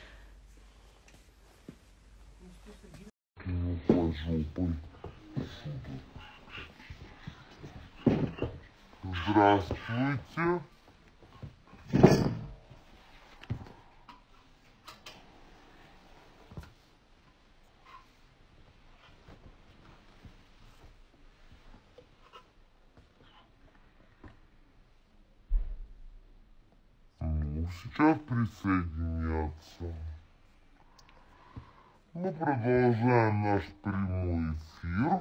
Здравствуйте. Ну, сейчас присоединяться. Мы продолжаем наш прямой эфир.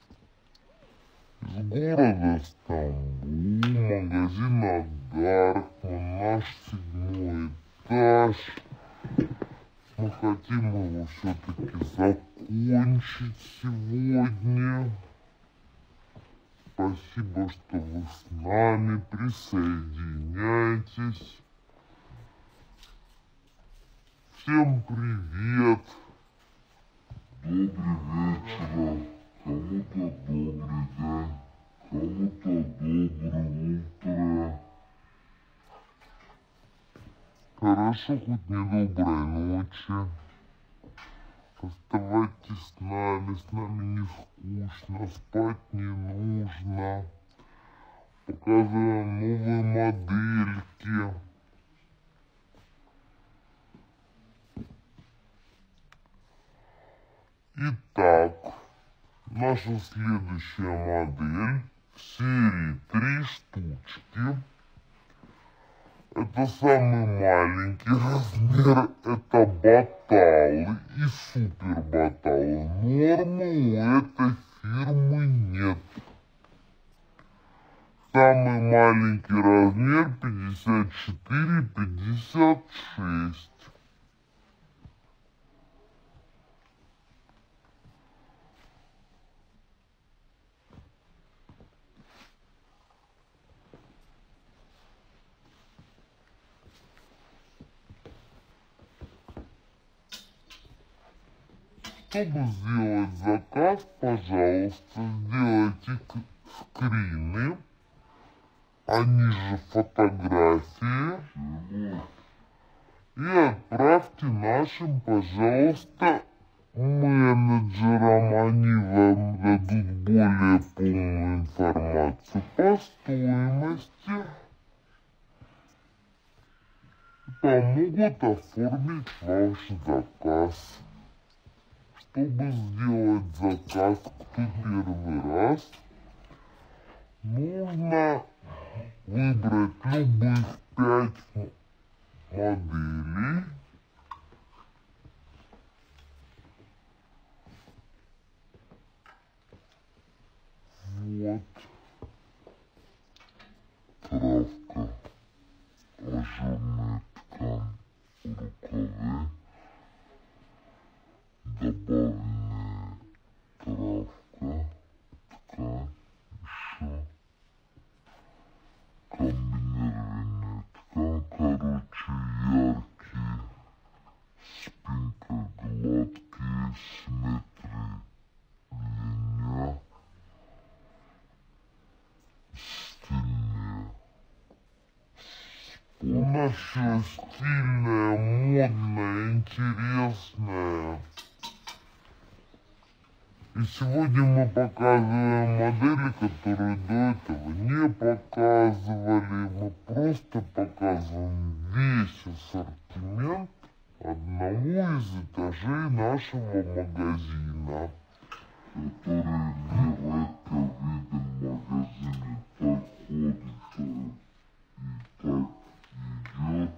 Из города Стамбул, магазина Даркман, наш седьмой этаж. Мы хотим его все-таки закончить сегодня. Спасибо, что вы с нами, присоединяйтесь. Всем привет. Добрый вечер. Кому-то добрый день, кому-то доброе утро. Хорошо, хоть не доброй ночи. Оставайтесь с нами, с нами не скучно, спать не нужно. Показываем новые модельки. Итак. Наша следующая модель в серии три штучки. Это самый маленький размер, это баталы и супер баталы. Нормы у этой фирмы нет. Самый маленький размер пятьдесят четыре пятьдесят шесть. чтобы сделать заказ, пожалуйста, сделайте скрины, они же фотографии, и отправьте нашим, пожалуйста, менеджерам. Они вам дадут более полную информацию по стоимости и помогут оформить ваш заказ. Чтобы сделать заказ, кто первый раз, нужно выбрать любых пять моделей. Вот. Травка, ажурная ткань, рукавы, добавленная травка, ткань, еще комбинированная ткань, короче, яркие, спинка гладкие, симметрии, линия, стильные. У нас все стильное, модное, интересное. И сегодня мы показываем модели, которые до этого не показывали. Мы просто показываем весь ассортимент одного из этажей нашего магазина, который нередко виден в магазине. Так ходит и так идет.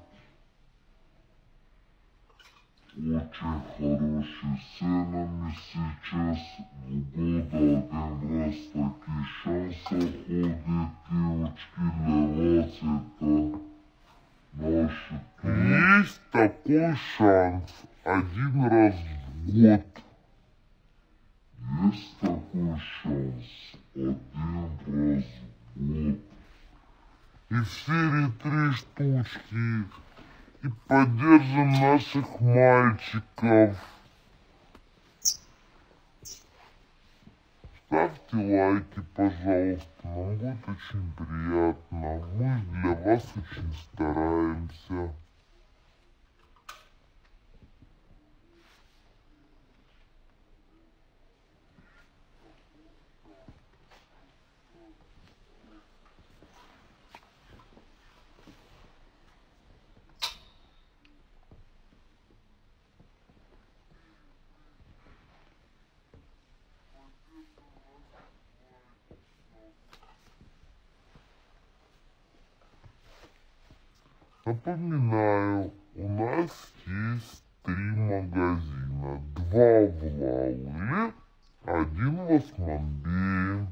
Очень хорошие ценами сейчас. В года один раз такие шансы ходят, девочки. Для вас это наши. Есть такой шанс один раз в год. Есть такой шанс один раз в год. И в серии три штучки. И поддержим наших мальчиков. Ставьте лайки, пожалуйста, нам будет очень приятно. Мы для вас очень стараемся. Напоминаю, у нас есть три магазина. Два в Лауле, один в Османбее.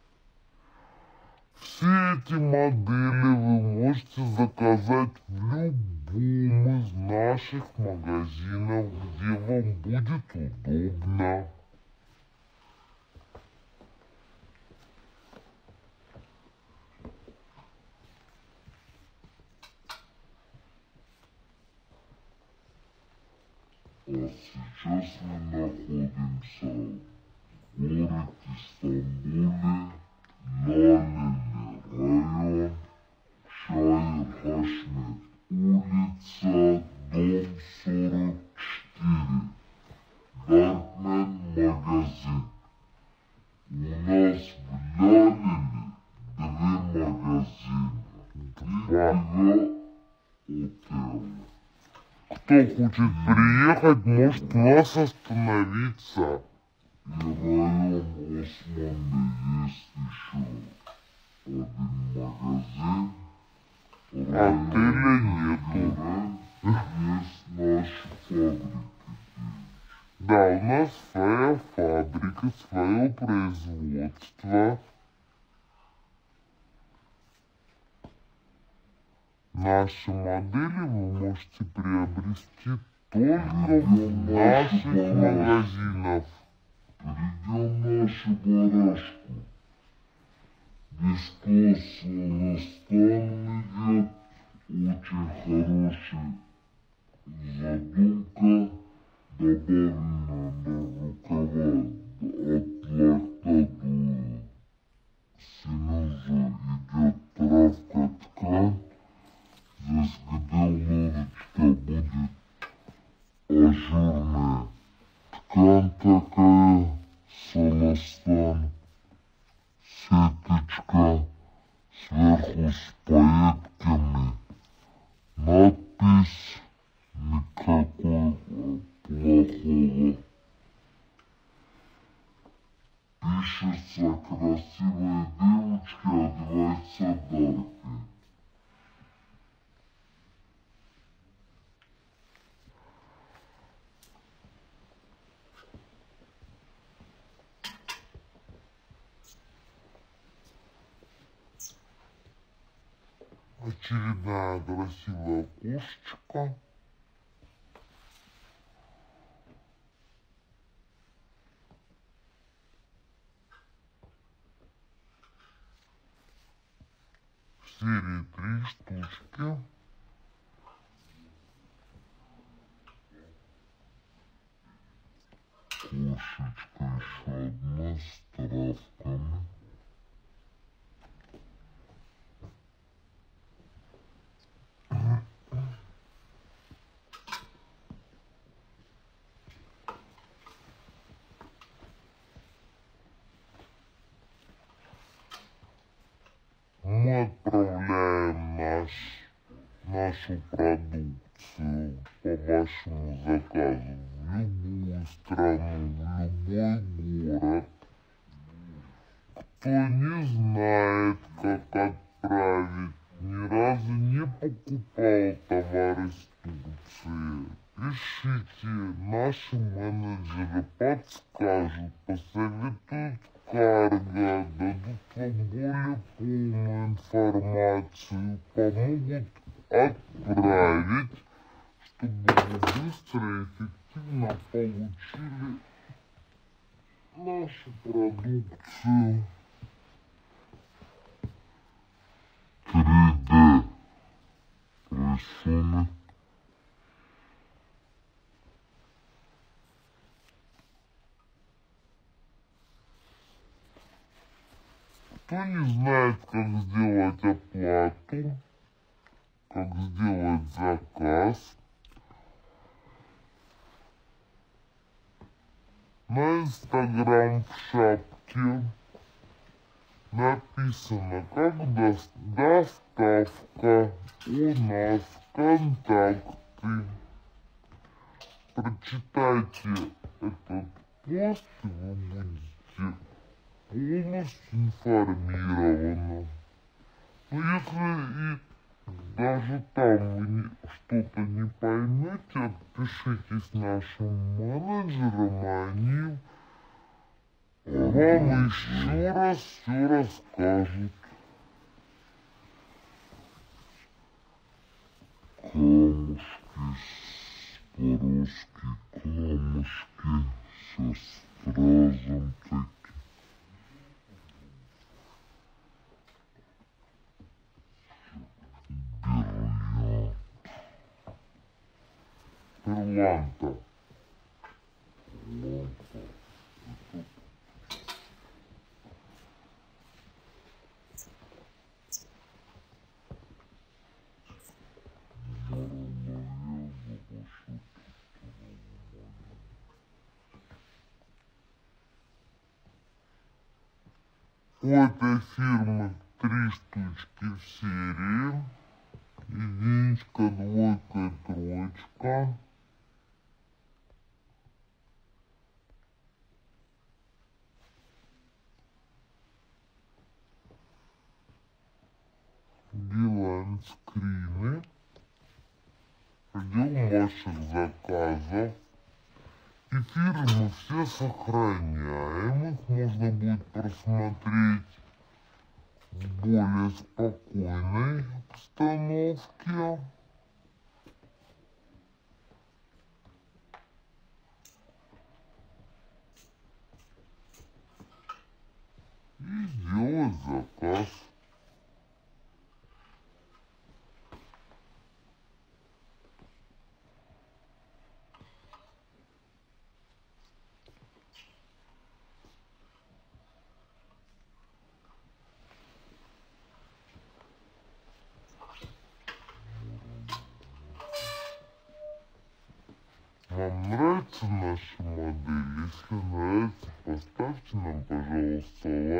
Все эти модели вы можете заказать в любом из наших магазинов, где вам будет удобно. А сейчас мы находимся в городе Стамбуле, Laleli район, Шаир Хашмет, улица, дом сорок четыре, Даркмен магазин. У нас в Laleli два магазина, и два отеля. Кто хочет приехать, может у нас остановиться. И район Османбе есть еще один магазин. Отеля нету. Есть наши фабрики. Да, у нас своя фабрика, свое производство. Наши модели вы можете приобрести только в наших магазинах. Придем нашу барашку. Вискос Казахстан идет. Очень хорошая задумка. добавлено на рукава от локтя до снизу идет травка ткань. Здесь где лодочка будет ажурная. Ткань такая, солостан, сеточка, сверху с пайетками. Надпись никакой плохого. Пишется красивые девочки, одеваются дарки. Очередная красивая кошечка. В серии три штучки. Кошечка еще одна с травками. Мы отправляем наш, нашу продукцию по вашему заказу в любую страну, в любой город. Кто не знает, как отправить, ни разу не покупал товары с Турции, пишите, наши менеджеры подскажут, посоветуют карго, дадут вам более полную информацию, помогут отправить, чтобы вы быстро и эффективно получили нашу продукцию. три дэ рисунок. Кто не знает, как сделать оплату, как сделать заказ, на Инстаграм в шапке написано, как дос- доставка, у нас контакты. Прочитайте этот пост, и вы будете полностью информированы. Но если и даже там вы не, что-то не поймете, отпишитесь нашим менеджерам, и они вам еще раз все расскажут. Камушки, порожки, камушки, со стразом такие. Бриллиант. Перланта. Перланта. У этой фирмы три штучки в серии. Единичка, двойка и троечка. Делаем скрины. Ждем ваших заказов. И фирмы все сохраняем. Их можно будет просмотреть в более спокойной обстановке. И сделать заказ.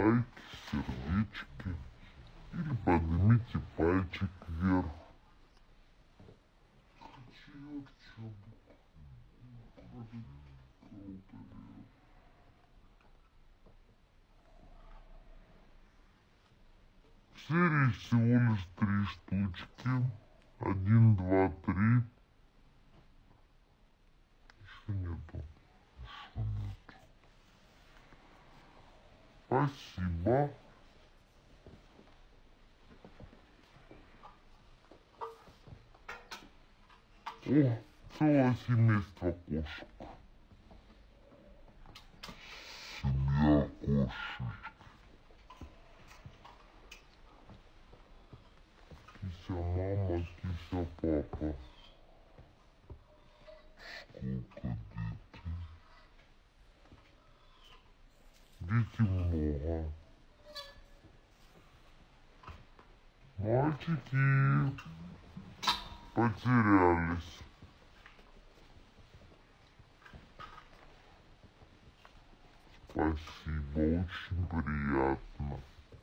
лайки, сердечки или поднимите пальчик вверх. В серии всего лишь три штучки. Один, два, три. Еще нету. Еще нету. Спасибо. О, целое семейство кошек. Семья кошек. Кися мама, кися папа. Сколько детей? Детей много. Мальчики потерялись. Спасибо, очень приятно.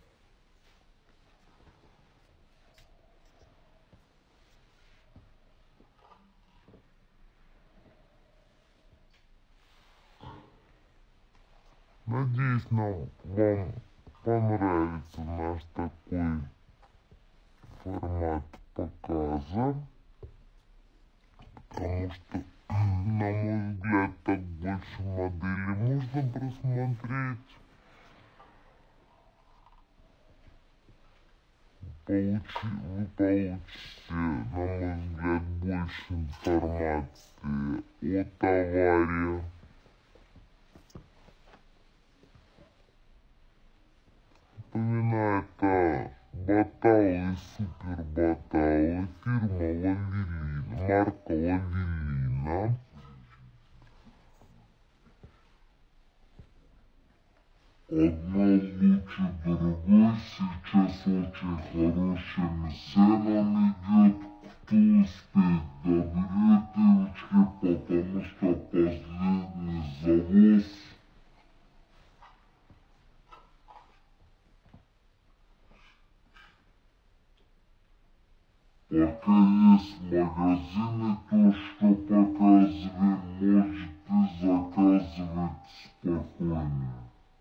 Надеюсь, нам, вам понравится наш такой формат показа, потому что, на мой взгляд, так больше моделей можно просмотреть. Получи, вы получите, на мой взгляд, больше информации о товаре. Напоминаю, это баталы, супер баталы, фирма Лавелин, марка Лавелина. Одна лучше другой, сейчас очень хорошими ценами идет. Кто успеет, доберет, девочки, потому что последний завоз. Пока есть магазины, то, что показываем, можете заказывать спокойно.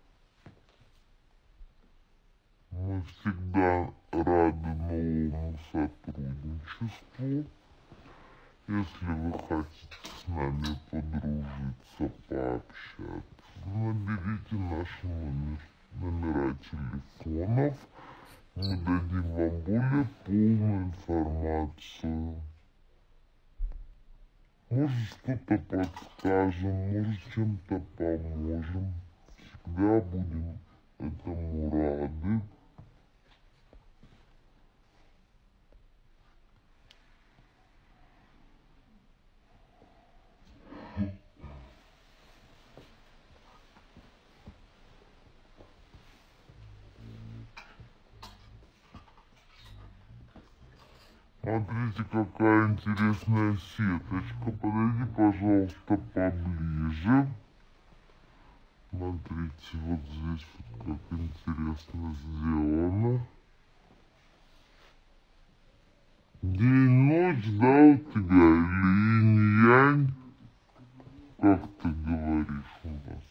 Мы всегда рады новому сотрудничеству. Если вы хотите с нами подружиться, пообщаться, наберите наши номер, номера телефонов. Мы дадим вам более полную информацию. Может, что-то подскажем, может, чем-то поможем. Всегда будем этому рады. Смотрите, какая интересная сеточка. Подойди, пожалуйста, поближе. Смотрите, вот здесь вот как интересно сделано. День-ночь, да, у тебя? Или инь-янь? Как ты говоришь у нас?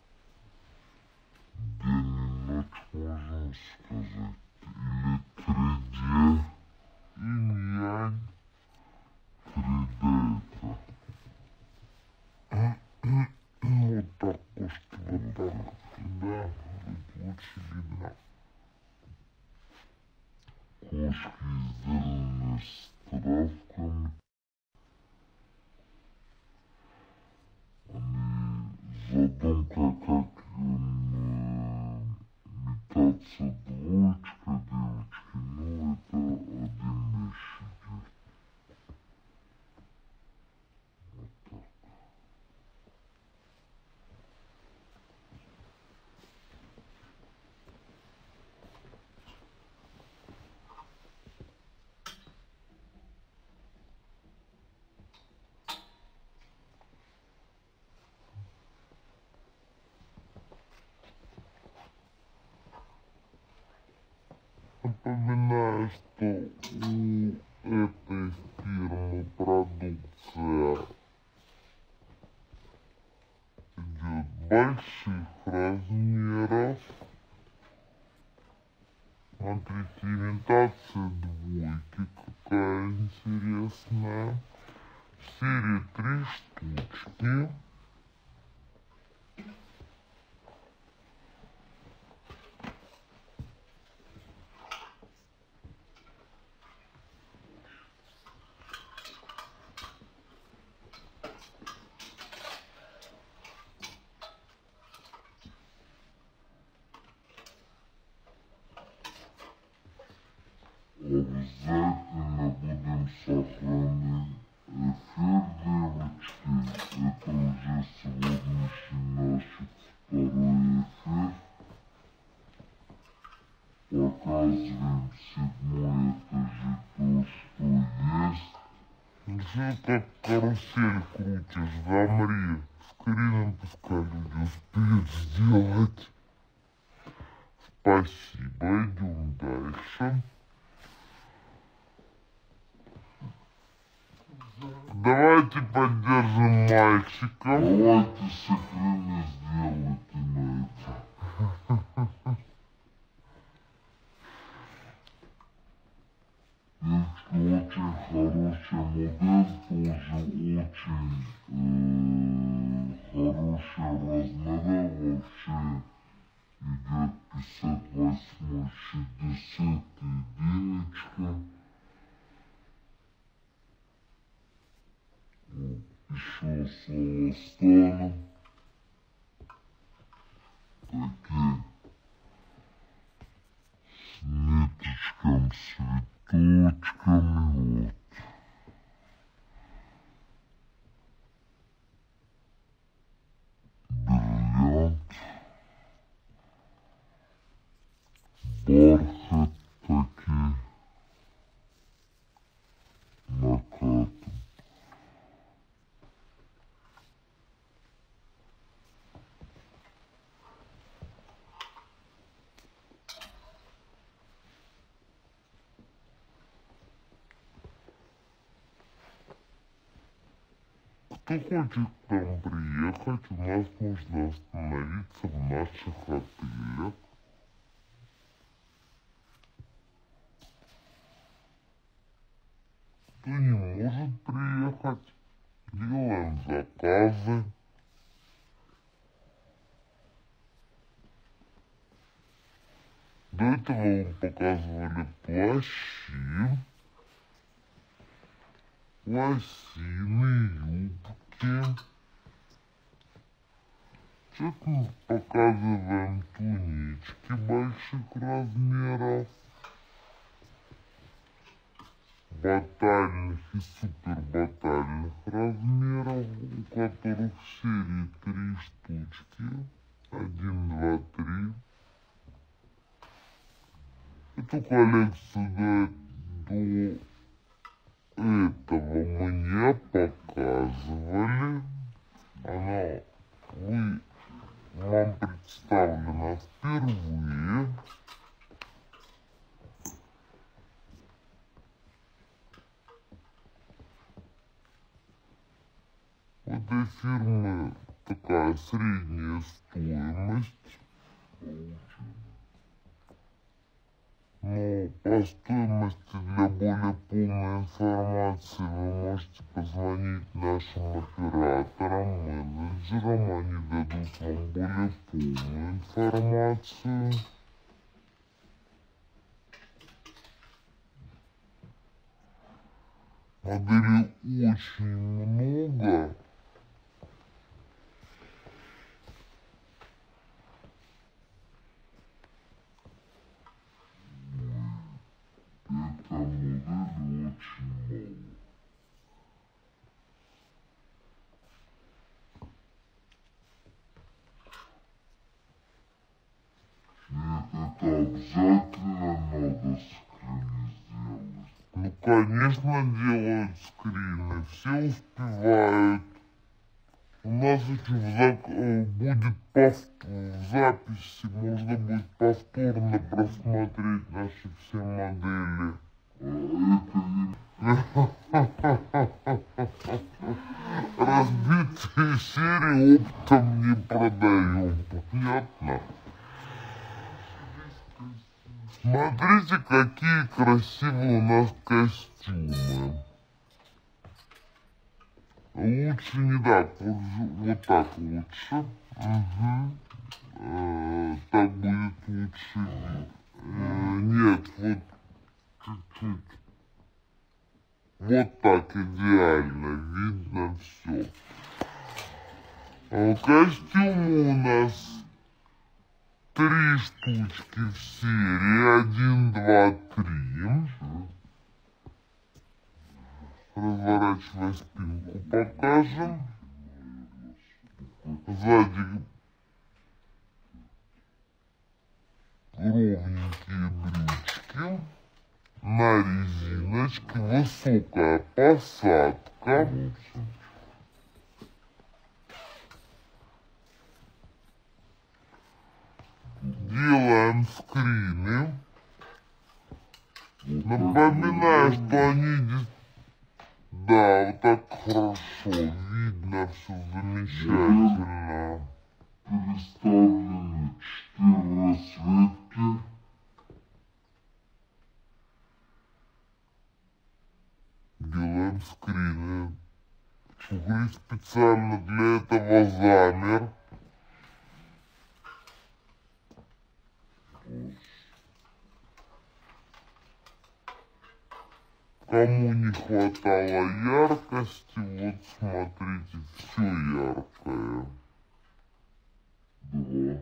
День-ночь, можно сказать. Или три-ди. Инь-янь, три-ди это. Вот так, кошки, вот так. Да, тут лучше видно. Кошки сделаны с травками. Они задумка, как э, метаться двоечка, девочки. Ну, это один вещь идет. Вот так. Напоминаю, что у этой фирмы продукция идет больших размеров. Смотрите, имитация двойки какая интересная. В серии три штучки. Обязательно будем сохранять эфир, девочки. Это уже сегодняшний наш второй эфир. Показываем седьмой, это же то, что есть. Все как карусель крутишь, замри. Скрином пускай люди успеют сделать. Спасибо, идем дальше. Давайте поддержим мальчика. Давайте секреты сделайте на это. Девочки, очень хорошая модель, тоже очень э, хорошая размера, вообще идет пятьдесят восемь шестьдесят единичка. Еще с волостаном. Такие с ниточками, цветочками. Вот. Бриллиант. Бархат такие. Накатом. Кто хочет к нам приехать, у нас можно остановиться в наших отелях. Кто не может приехать, делаем заказы. До этого вам показывали плащи. Лосины, юбки. Сейчас мы показываем тунички больших размеров, батальных и супербатальных размеров, у которых в серии три штучки. Один, два, три. Эту коллекцию до, до этого мы не показывали. Она вы, вам представлена впервые. У этой фирмы такая средняя стоимость. Но по стоимости для более полной информации вы можете позвонить нашим операторам, менеджерам, они дадут вам более полную информацию. Моделей очень много. Это модель очень мало. Нет, это обязательно надо скрины сделать. Ну, конечно, делают скрины, все успевают. У нас еще в зак... будет пов... в записи, можно будет повторно просмотреть наши все модели. Разбитые серии оптом не продаем, понятно? Смотрите, какие красивые у нас костюмы. Лучше не так, вот так лучше. Угу. Э, так будет лучше. Э, нет, вот чуть-чуть. Вот так идеально, видно все. А костюмы у нас три штучки в серии. Один, два, три. Разворачивая спинку, покажем. Сзади ровненькие брючки. На резиночке. Высокая посадка. Делаем скрины. Напоминаю, что они... Да, вот так хорошо, видно, все замечательно. Переставлены четыре расцветки. Делаем скрины. Чугунь специально для этого замер. Кому не хватало яркости, вот смотрите, все яркое. Да.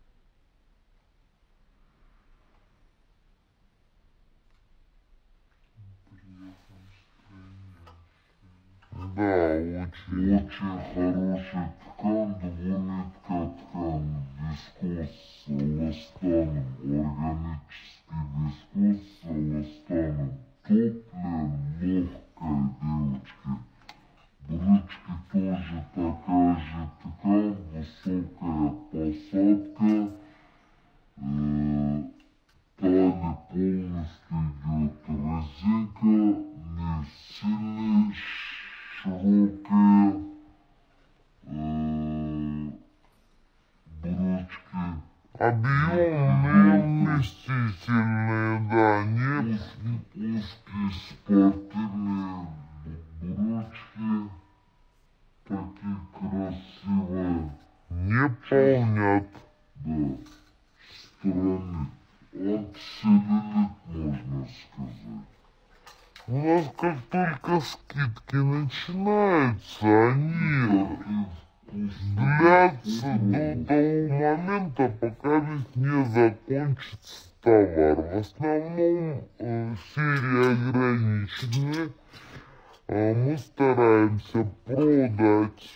Да, очень, очень хороший ткань, двумитка ткань, вискоз с эластаном, органический вискоз с эластаном. Теплая, легкая, девочки. Брючки тоже такая же ткань, высокая посадка. Э, талия полностью идет резинка, не сильно широкая. Э, брючки. Объемные, вместительные, да, не узкие спортивные брючки, такие красивые, не полнят, да, стороны, отселенит, можно сказать. У нас как только скидки начинаются, они... длятся до того момента, пока ведь не закончится товар. В основном э, серии ограниченные. Э, мы стараемся продать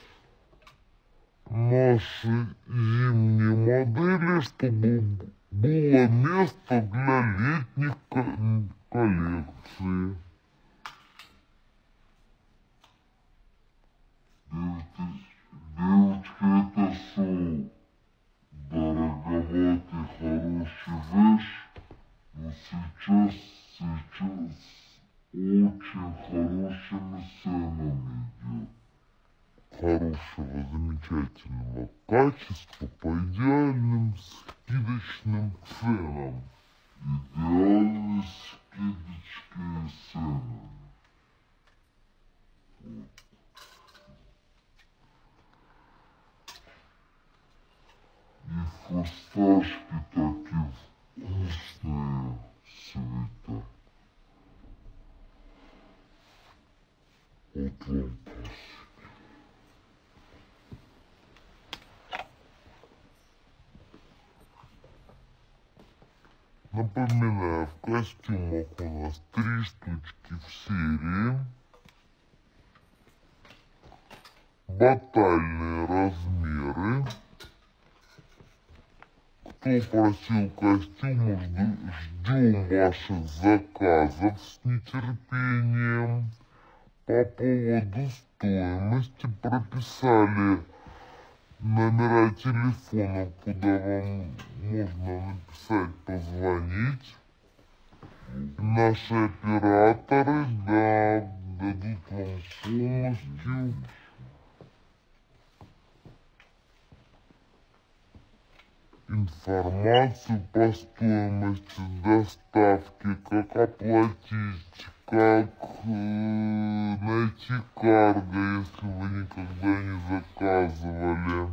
наши зимние модели, чтобы было место для летних коллекций. Девочки, это шоу. Дороговатый, хороший вещь, но сейчас, сейчас очень хорошими ценами идет. Хорошего, замечательного качества по идеальным скидочным ценам. Идеальные скидочные цены. Вот. И фисташки такие вкусные, Света. Вот вам пасик. Напоминаю, в костюмах у нас три штучки в серии. Батальные размеры. Кто просил костюмы, ждем ваших заказов с нетерпением. По поводу стоимости, прописали номера телефонов, куда вам можно написать, позвонить. Наши операторы, да, дадут вам полностью информацию по стоимости доставки, как оплатить, как э, найти карго, если вы никогда не заказывали.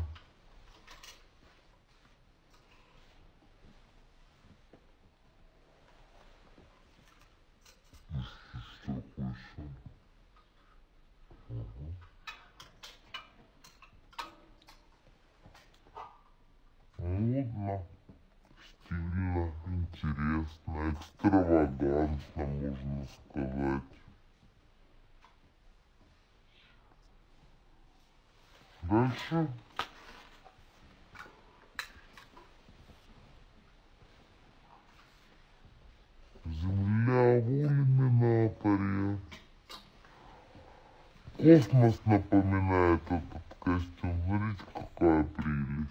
Модно, стильно, интересно, экстравагантно, можно сказать. Дальше. Земля в иллюминаторе. Космос напоминает этот костюм. Смотрите, какая прелесть.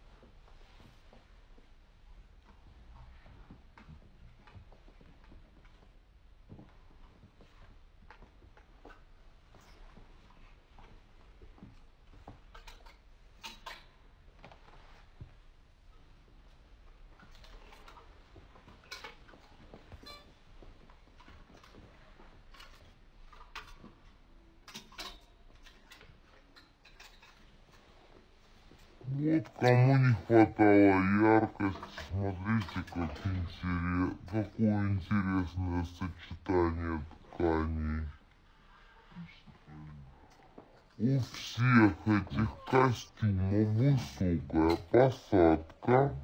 Вот кому не хватало яркости, смотрите, как интерес... какое интересное сочетание тканей. У всех этих костюмов высокая посадка.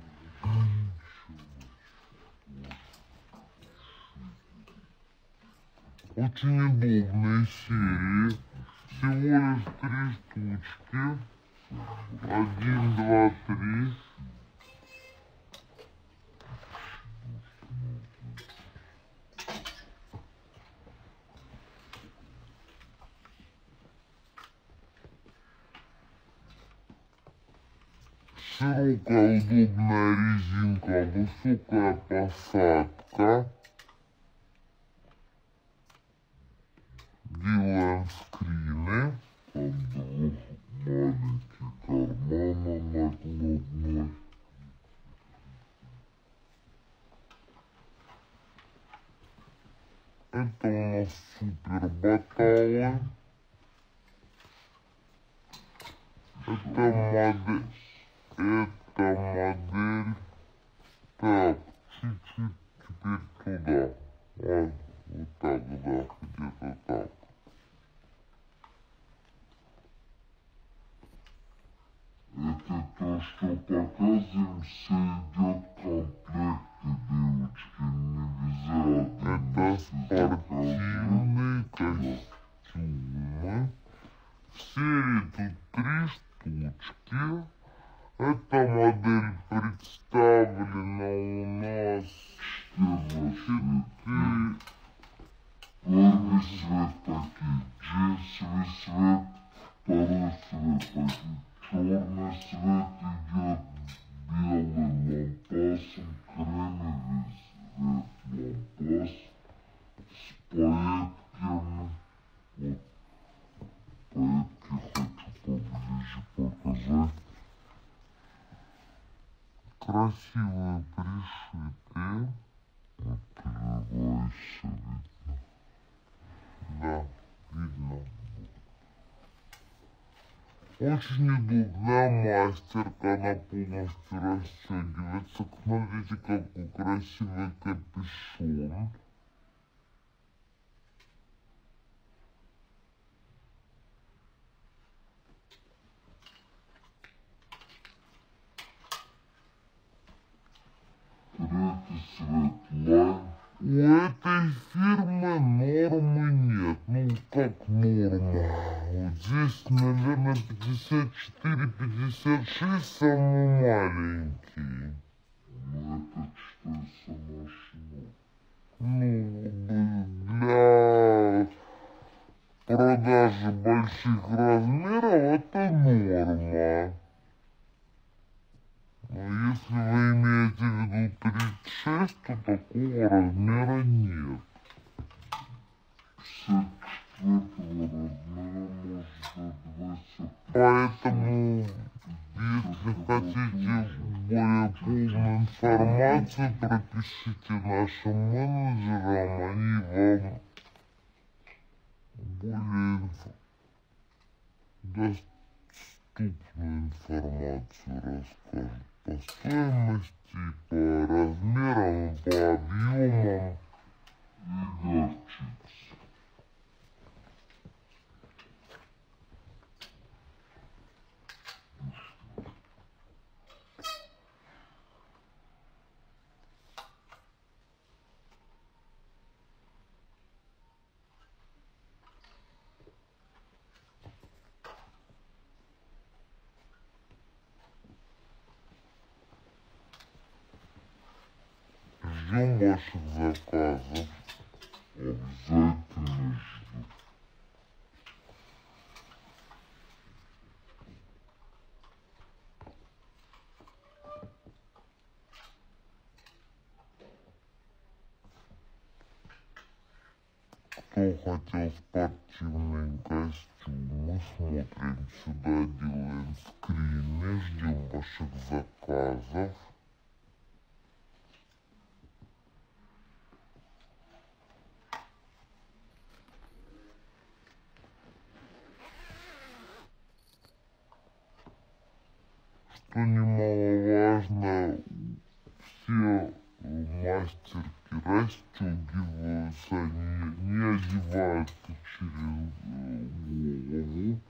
Очень удобные серии. Всего лишь три штучки. Один, два, три. Широкая удобная резинка, высокая посадка. Делаем скрины. Там двух маленьких кармана накладной. Это у нас супер баталы. Это модель. Это модель. Так, чуть-чуть теперь туда. Вот, вот так, да, где-то так. Это то, что показываем, все идет в комплекте, девочки, не обязательно. Это спортивные костюмы. В серии тут три штучки. Эта модель представлена у нас четыре. Первый цвет пакет, джинсовый цвет, второй цвет пакет. Черный цвет идет белым лампасом, кремовый цвет лампас с пайетками. Вот пайетки хочу поближе показать. Красивые пришитые. Открывайся, видно. Да, видно. Очень удобная мастерка, она полностью расстегивается. Смотрите, какой красивый капюшон. Третий цвет лайм. У этой фирмы нормы нет. Ну, как норма? Вот здесь, наверное, пятьдесят четыре — пятьдесят шесть самый маленький. Ну, это что за машина? Ну, для продажи даже больших размеров это норма. Но если вы имеете в виду тридцать шесть, то такого размера нет. Поэтому, если хотите более полную информацию, пропишите нашим менеджерам, они вам более инф... доступную информацию расскажут по стоимости, по размерам, по объемам и горчице. Ждем ваших заказов. Обязательно ждем. Кто хотел спортивные костюмы, смотрим сюда, делаем скрины, ждем ваших заказов. Что немаловажно, все мастерки расстегиваются, они не одеваются через голову.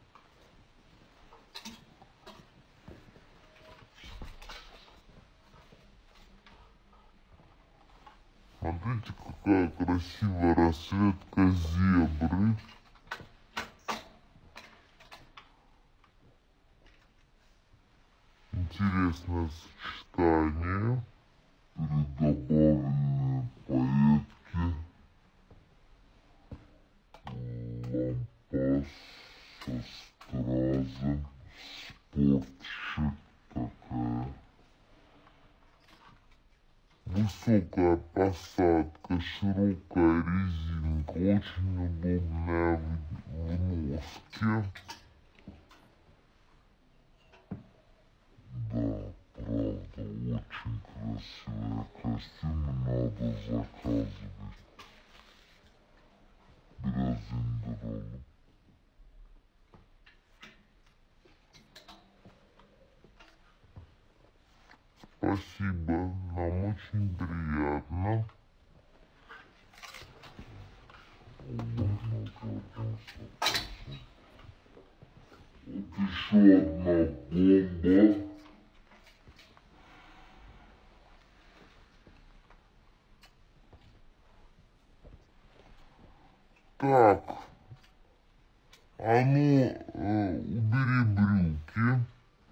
Смотрите, какая красивая расцветка зебры. Интересное сочетание. Добавленные пайетки. Лампас со стразом. Спортщик такая. Высокая посадка, широкая резинка, очень удобная в, в носке. Да, правда, очень красивые костюмы, надо заказывать. Грязендералы. Спасибо, нам очень приятно. Вот еще одна бомба. Так, а ну, э, убери брюки.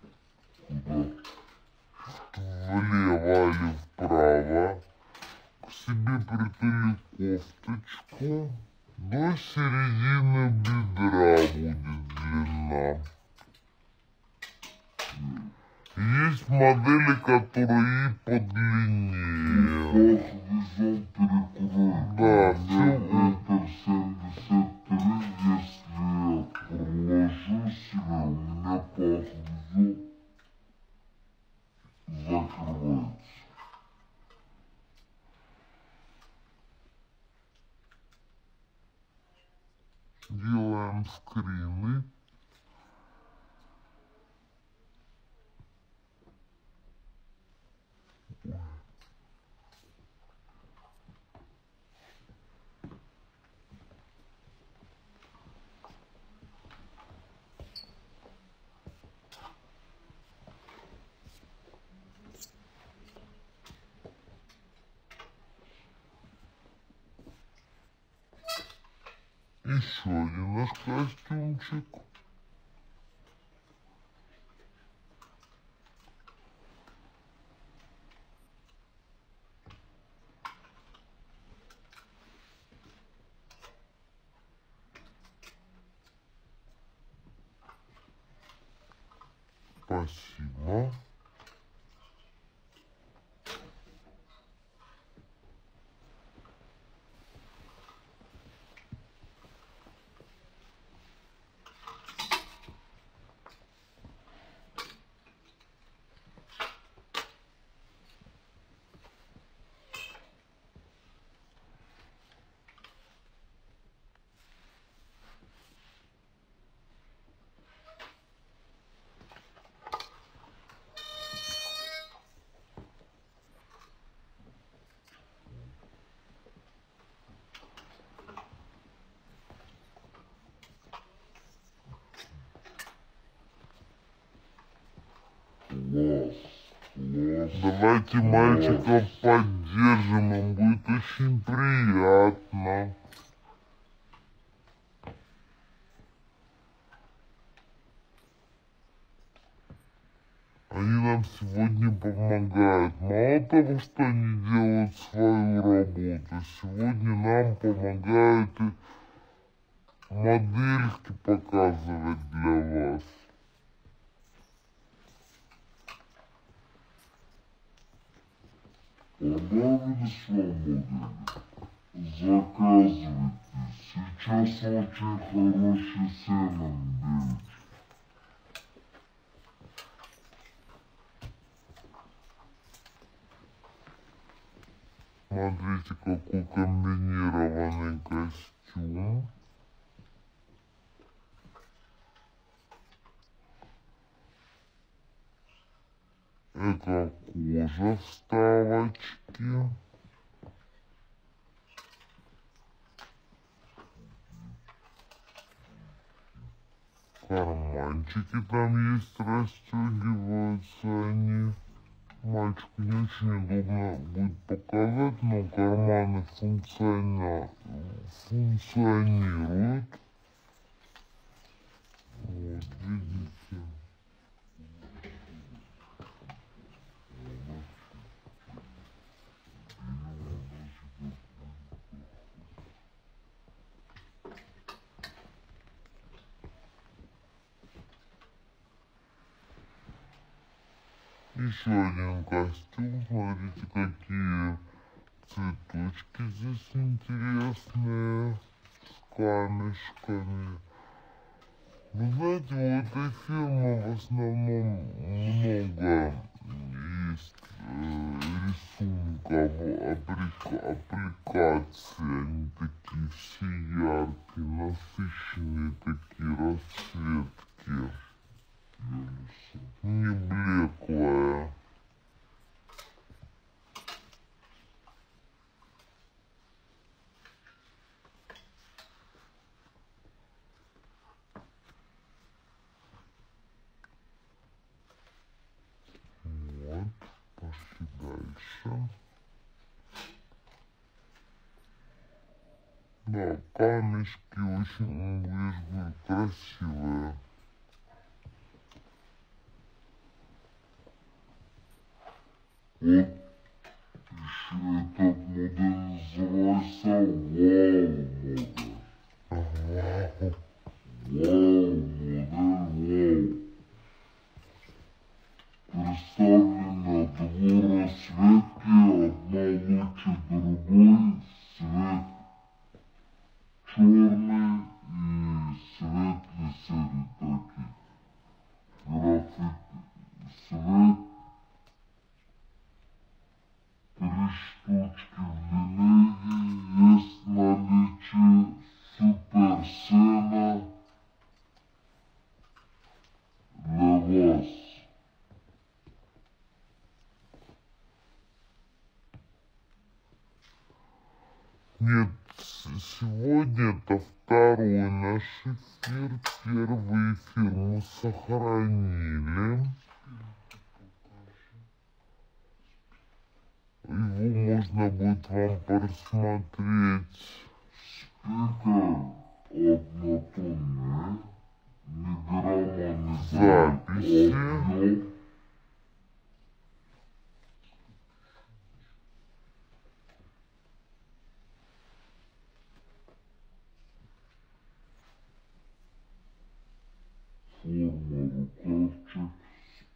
Куда? Влево или вправо. К себе притули кофточку. До середины бедра будет длина. Есть модели, которые и подлиннее. Да, все. метр семьдесят три, если проложу себе, у меня пах закрывается. Делаем скрины. Еще один наш костюмчик. спасибо. Класс, класс. Давайте мальчиков поддержим, им будет очень приятно. Они нам сегодня помогают. Мало того, что они делают свою работу, сегодня нам помогают и модельки показывать для вас. Понравились вам модели? Заказывайте. Сейчас очень хорошие цены, девочки. Смотрите, какой комбинированный костюм. Это кожа вставочки. Карманчики там есть, расстегиваются они. Мальчику не очень удобно будет показать, но карманы функциона... функционируют. Вот, видите. Еще один костюм, смотрите, какие цветочки здесь интересные, с камешками. Вы знаете, у этой фирмы в основном много есть э, рисунков, апплика- аппликаций, они такие все яркие, насыщенные такие расцветки. Не блеклая. Вот, пошли дальше. Да, камешки очень, я же говорю, красивые. Вот еще этот модель называется вау-модель. Вау-модель, вау. Представлены две расцветки, одна лучше другой, цвет черный и светлый-серый такие. График, цвет. Три штучки в линейке, есть наличие суперсцена для вас. Нет, сегодня это второй наш эфир, первый эфир мы сохранили. Его можно будет вам просмотреть. Спикер однотонный, ни грамма не записи. Объем. Форма рукавчик,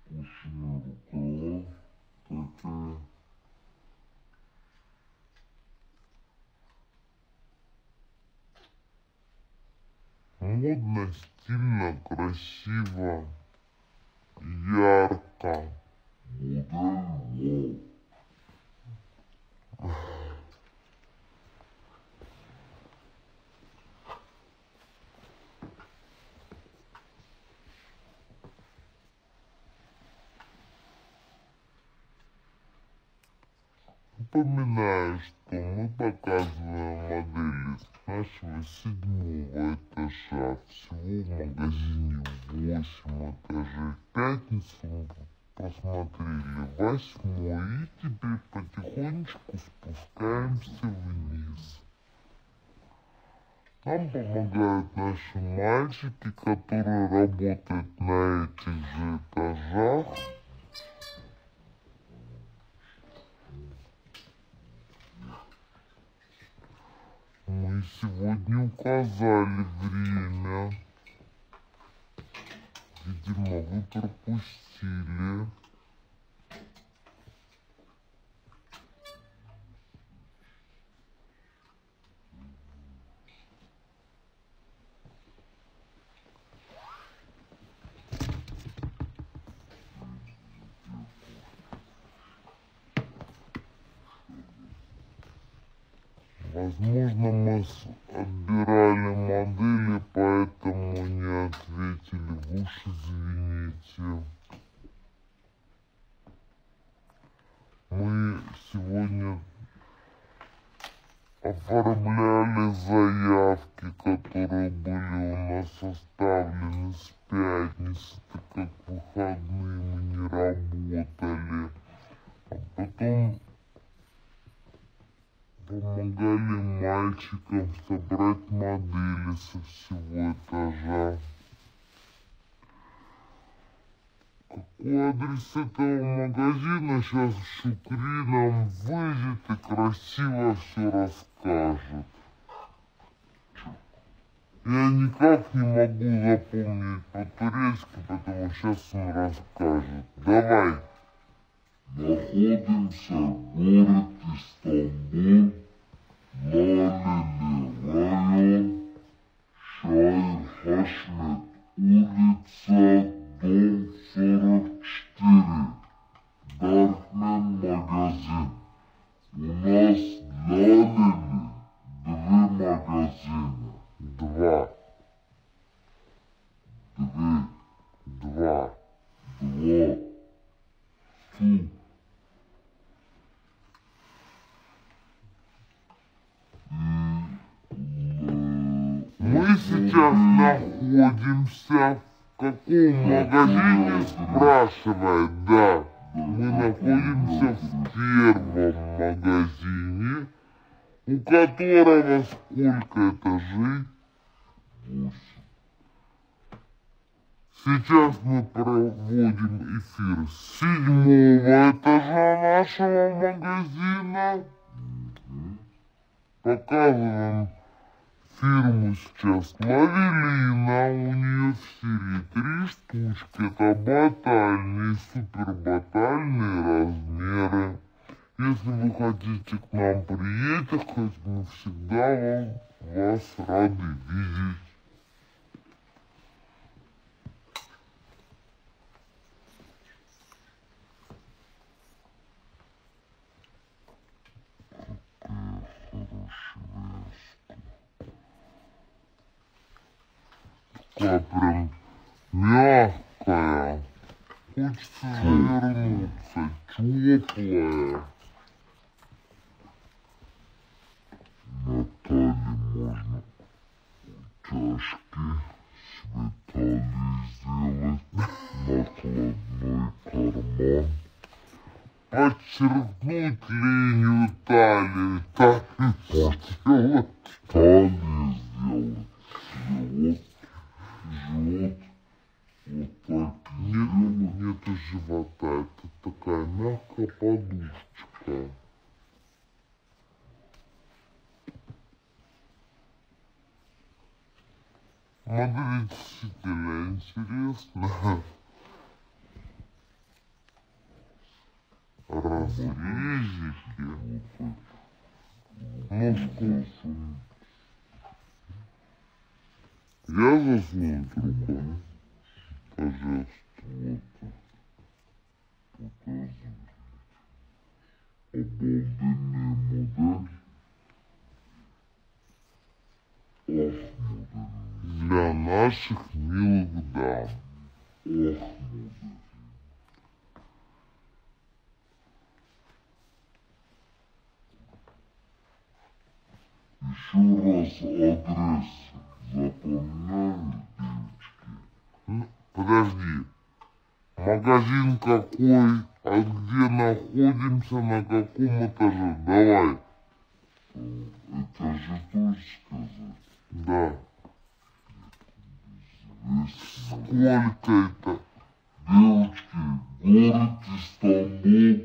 модно, стильно, красиво, ярко. Модель вау. Напоминаю, что мы показываем модели с нашего седьмого этажа. Всего в магазине восемь этажей. В пятницу мы посмотрели восьмой и теперь потихонечку спускаемся вниз. Нам помогают наши мальчики, которые работают на этих же этажах. Мы сегодня указали время. Видимо, вы пропустили. Возможно, мы отбирали модели, поэтому не ответили. Вы уж извините. Мы сегодня оформляли заявки, которые были у нас составлены с пятницы, так как в выходные мы не работали. А потом помогали мальчикам собрать модели со всего этажа. Какой адрес этого магазина, сейчас Шукри нам выйдет и красиво все расскажет. Я никак не могу запомнить по-турецки, поэтому сейчас он расскажет. Давай. Находимся в городе Стамбул, Laleli район, Шаир Хашмет улица, дом сорок четыре, Даркмен магазин. У нас Laleli два магазина. Два. Две. Два. Два. Ту. Мы сейчас находимся в каком магазине, спрашивает, да. Мы находимся в первом магазине, у которого сколько этажей? Восемь. Сейчас мы проводим эфир с седьмого этажа нашего магазина. Показываем фирму сейчас Лавелина, у нее в серии три штучки, это батальные, супербатальные размеры. Если вы хотите к нам приехать, мы всегда вам, вас рады видеть. Такая прям мягкая, хочется завернуться, теплая. Наталье можно чашки с Виталией сделать, накладной карман. Подчеркнуть линию талии, талию сделать, талию сделать, живот. Живот вот так. Нет, нет живота, это такая мягкая подушечка. Модель действительно интересная. Разрезики. Ну, сколько? Я заснуть руками. Пожалуйста, вот так. Показываю. Обалденная модель. Ох, модель. Для наших милых дам. Ох, модель. Еще раз адрес запоминаю, девочки. Подожди. Магазин какой? А где находимся? На каком этаже? Давай. Этаже тоже сказать? Да. Сколько это? Девочки, город Истанбул,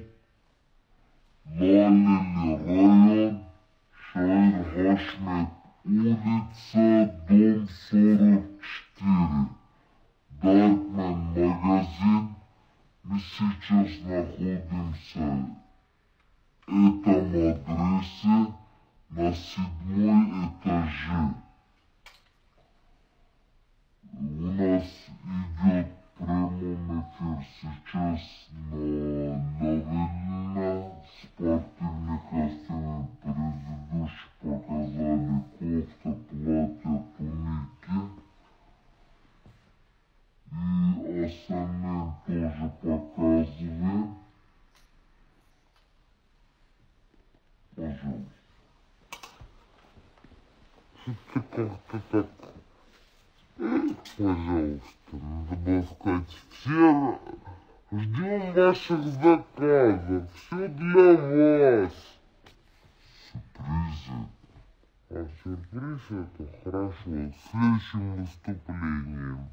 Laleli район, Шаир Хашмет, улица, дом сорок четыре. Даркмен магазин. Мы сейчас находимся в этом адресе на седьмой этаже. У нас идет прямой эфир сейчас на Лавелина спортивных костюмов. Предыдущие показали кофта, платья, туники. И остальным тоже показываем. Пожалуйста. Что-то как-то так. Пожалуйста, надо было сказать. Все ждем ваших заказов. Все для вас. Сюрпризы. А сюрприз это хорошо. С следующим выступлением.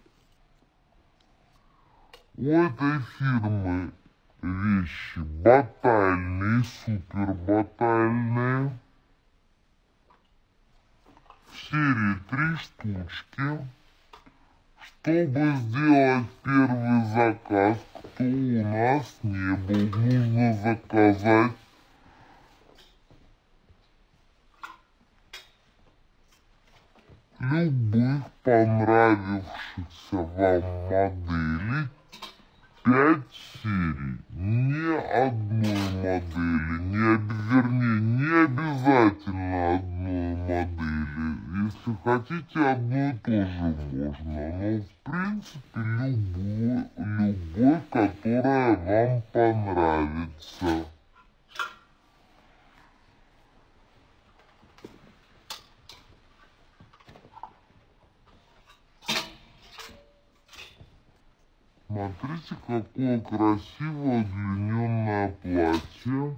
У этой фирмы вещи батальные, супер батальные. В серии три штучки. Чтобы сделать первый заказ, кто у нас не был, нужно заказать любых понравившихся вам моделей. Пять серий, ни одной модели, не, вернее, не обязательно одной модели. Если хотите одной, тоже можно, но в принципе любой, любой, которая вам понравится. Смотрите, какое красивое удлиненное платье.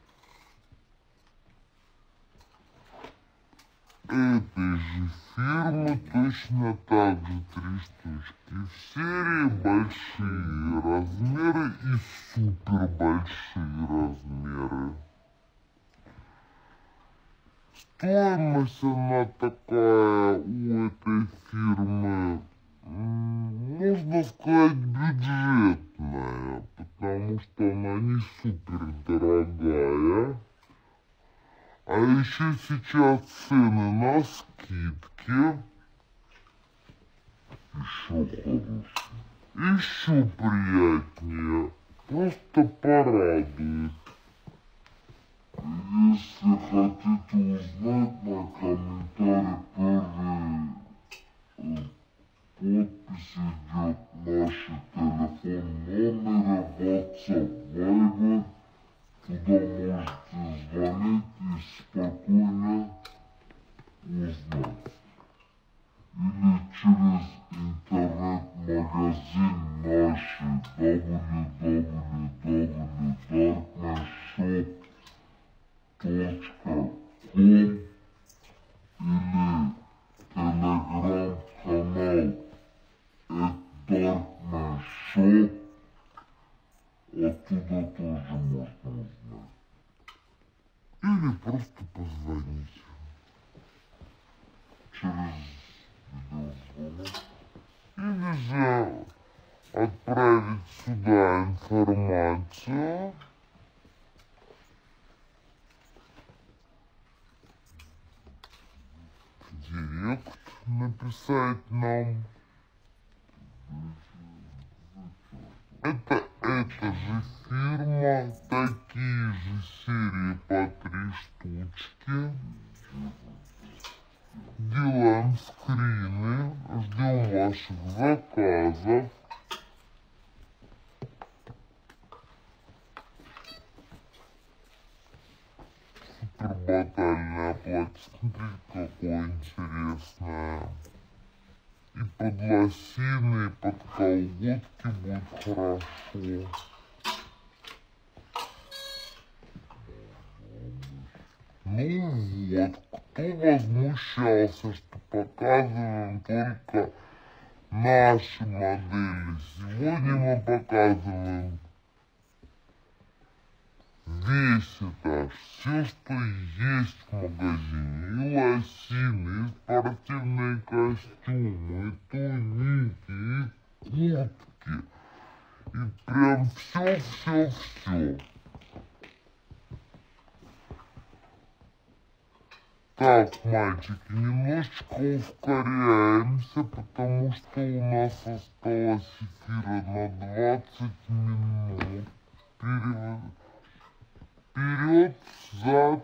Этой же фирмы точно так же три штучки. В серии большие размеры и супер большие размеры. Стоимость она такая у этой фирмы, можно сказать, бюджетная, потому что она не супер дорогая. А еще сейчас цены на скидки. Еще хорошо. Еще приятнее. Просто порадует. Если хотите узнать, на комментарий первый подпись идет наши телефон номеры, WhatsApp, Viber. Туда можете звонить и спокойно узнать. Или через интернет-магазин наши дабл ю дабл ю дабл ю точка даркменшоп точка ком или телеграм-канал даркменшоп. Оттуда тоже можно узнать. Или просто позвонить через видеозвонок. Или же отправить сюда информацию. В директ написать. написать нам. Это эта же фирма, такие же серии по три штучки. Делаем скрины, ждем ваших заказов. Супербатальное платье, смотрите, какое интересное. И под лосины, и под колготки будет хорошо. Ну вот, кто возмущался, что показываем только наши модели. Сегодня мы показываем весь этаж, все, что есть в магазине. И лосины, и спортивные костюмы, и туники, и куртки. И прям все-все-все. Так, мальчики, немножечко ускоряемся, потому что у нас осталось эфира на двадцать минут. Вперед, вперед, взад.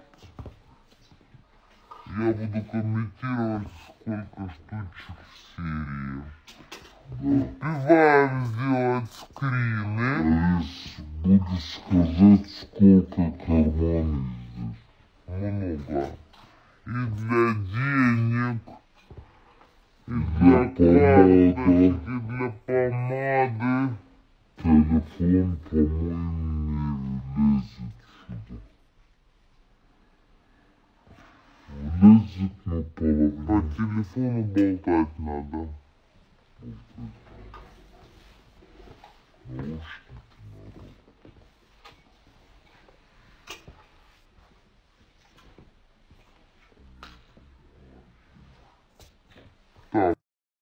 Я буду комментировать, сколько штучек в серии. Успеваем сделать скрины. Буду сказать, сколько карманов здесь. Много. И для денег, и для карточек, и для помады. Телефон, по-моему, не влезет сюда. Влезет наполовину. По телефону болтать надо. Наушники надо. Так.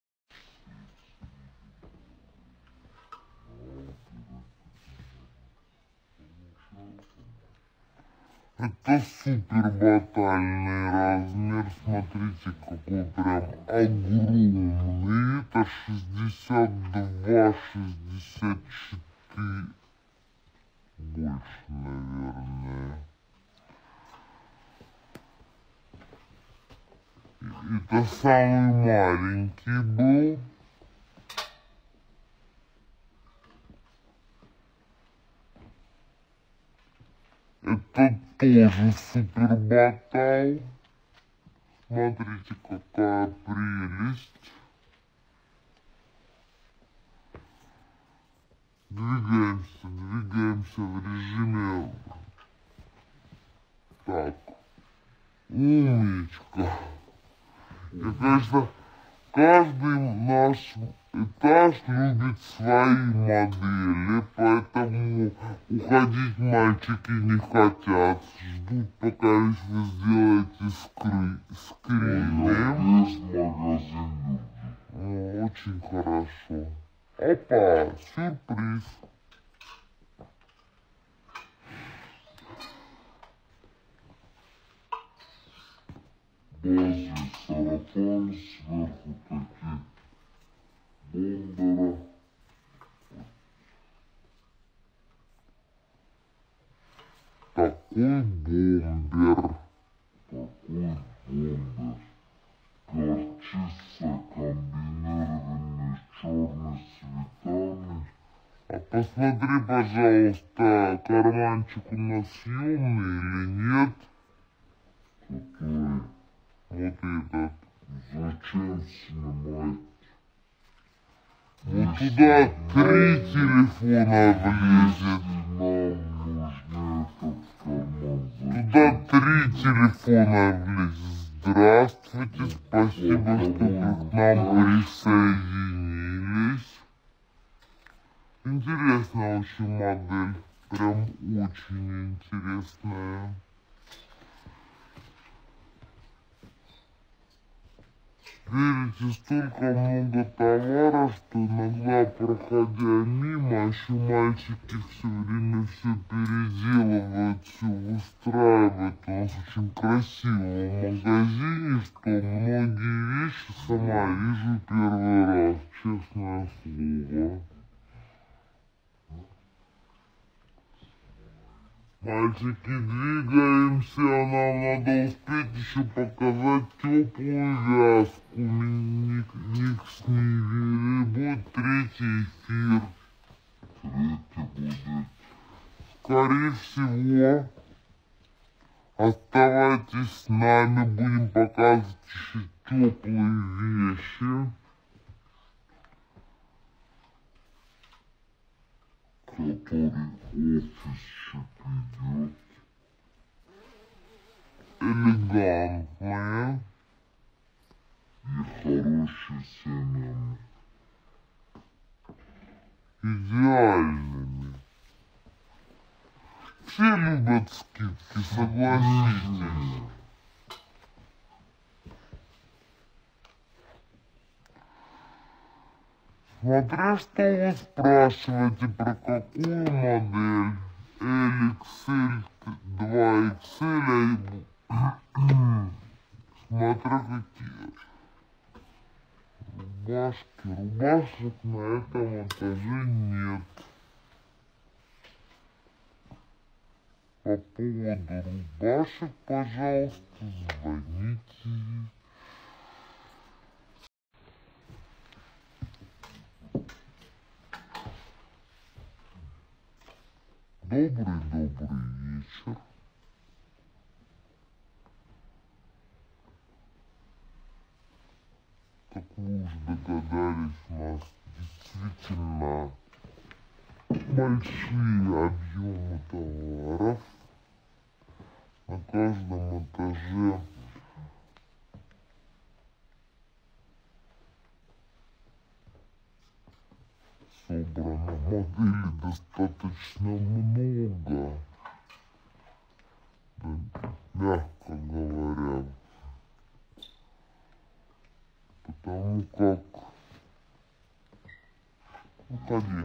Это супер батальный размер. Смотрите, какой прям огромный. Это шестьдесят два шестьдесят четыре. Больше, наверное. Это самый маленький был. Это тоже супер батал. Смотрите, какая прелесть. Двигаемся, двигаемся в режиме. Так. Умничка. И, конечно, каждый наш этаж любит свои модели, поэтому уходить мальчики не хотят. Ждут, пока вы сделаете скры... скрины. Весь магазин любит. Очень хорошо. Опа, сюрприз. Базы, сарафан, сверху такие бомбера. Такой бомбер. Такой бомбер. Горчица, комбинированный с черными цветами. А посмотри, пожалуйста, карманчик у нас съемный или нет? Который? Вот этот. Зачем снимать? Вот туда три телефона влезет. Нам нужно этот карман. Туда три телефона влезет. Здравствуйте, спасибо, что вы к нам присоединились. Интересная очень модель. Прям очень интересная. Верите, столько много товара, что иногда, проходя мимо, еще мальчики все время все переделывают, все выстраивают. У нас очень красиво в магазине, что многие вещи сама вижу первый раз, честное слово. Мальчики, двигаемся, нам надо успеть еще показать теплую вязку. Ник, Ник с ней будет третий эфир. Третий будет. Скорее всего, оставайтесь с нами, будем показывать еще теплые вещи. Который офисчик идет. Элегантные и хорошие ценами. Идеальными. Все любят скидки, согласитесь. Смотря что вы спрашиваете, про какую модель. L X L, два икс эль, смотря какие. Рубашки. Рубашек на этом этаже нет. По поводу рубашек, пожалуйста, звоните. Добрый-добрый вечер. Как вы уже догадались, у нас действительно большие объемы товаров. На каждом этаже собрано моделей достаточно много, да, мягко говоря, потому как, уходи,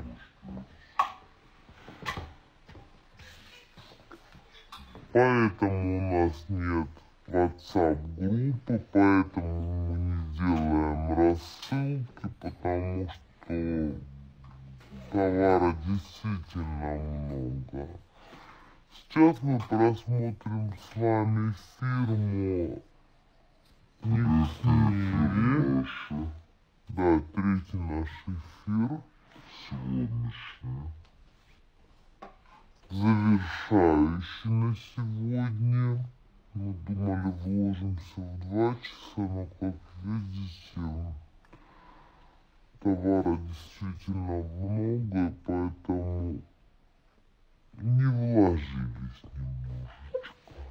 поэтому у нас нет WhatsApp-группы, поэтому мы не делаем рассылки, потому что товара действительно много. Сейчас мы просмотрим с вами фирму Никснери. Да, третий наш эфир сегодняшний. Завершающий на сегодня. Мы думали, вложимся в два часа, но, как видите, товара действительно много, поэтому не вложились немножечко.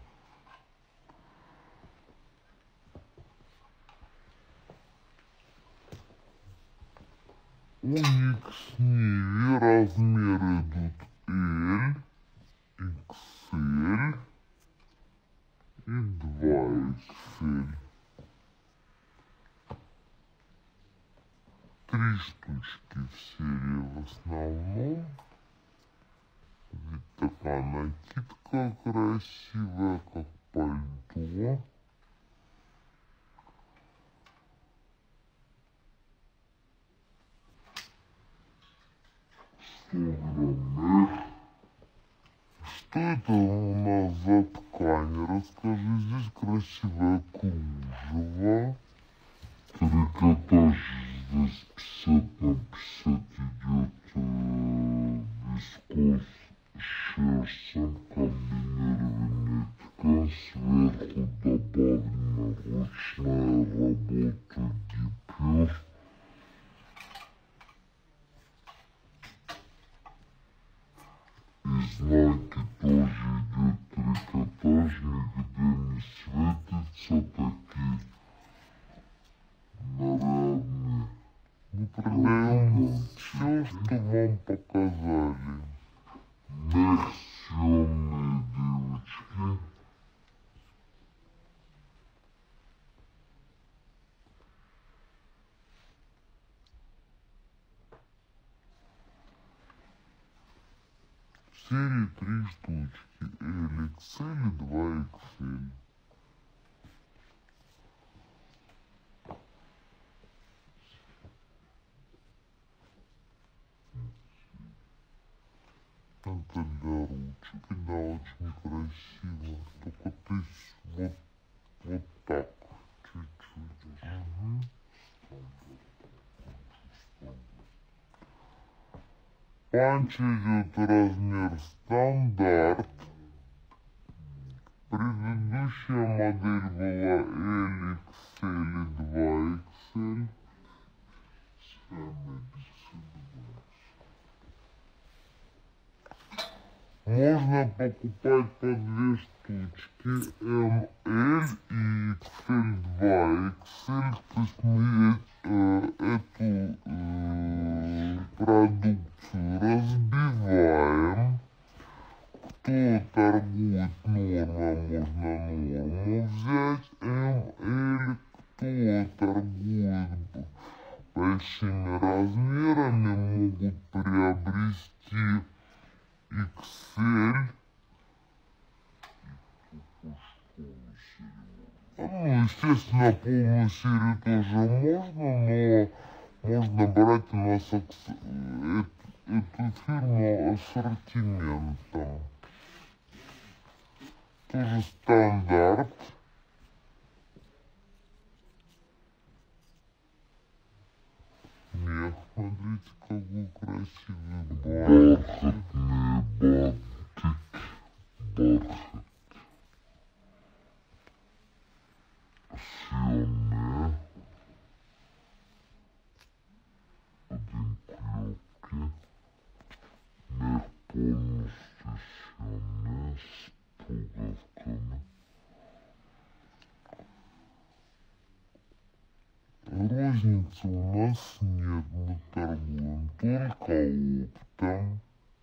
У Никснери размеры идут L, икс эль и два икс эль. Три штучки в серии в основном. Ведь такая накидка красивая, как пальто. Что это у нас за ткань? Расскажи, здесь красивое кружево. Трикотаж здесь пятьдесят на пятьдесят идет э, вискоз с шерстом, комбинирование ткань, сверху добавлена ручная работа гипюр. Изнанки тоже идет трикотаж, нигде не светится, такие нарядные. Мы продаем все, что вам показали. Мерси, умные девочки. серии три штучки. L икс эль и два икс эль. Это для ручек, да, очень красиво. Только ты вот, вот так, чуть-чуть. Угу. Панч идет размер стандарт. Предыдущая модель была L икс эль и два икс эль. Можно покупать по две штучки, эм эль и икс эль два икс эль. То есть мы э, эту э, продукцию разбиваем. Кто торгует норма, можно норму взять, эм эль. Кто торгует большими размерами, могут приобрести икс эль. Ну, естественно, полную серию тоже можно, но можно брать у нас эту, эту фирму ассортиментом. Тоже стандарт. Мех, смотрите, какой красивый бархатные бантики. Бархат. Съемные. Один клепки. Мех полностью съемные с пуговками. Розницы у нас нет, мы торгуем только оптом.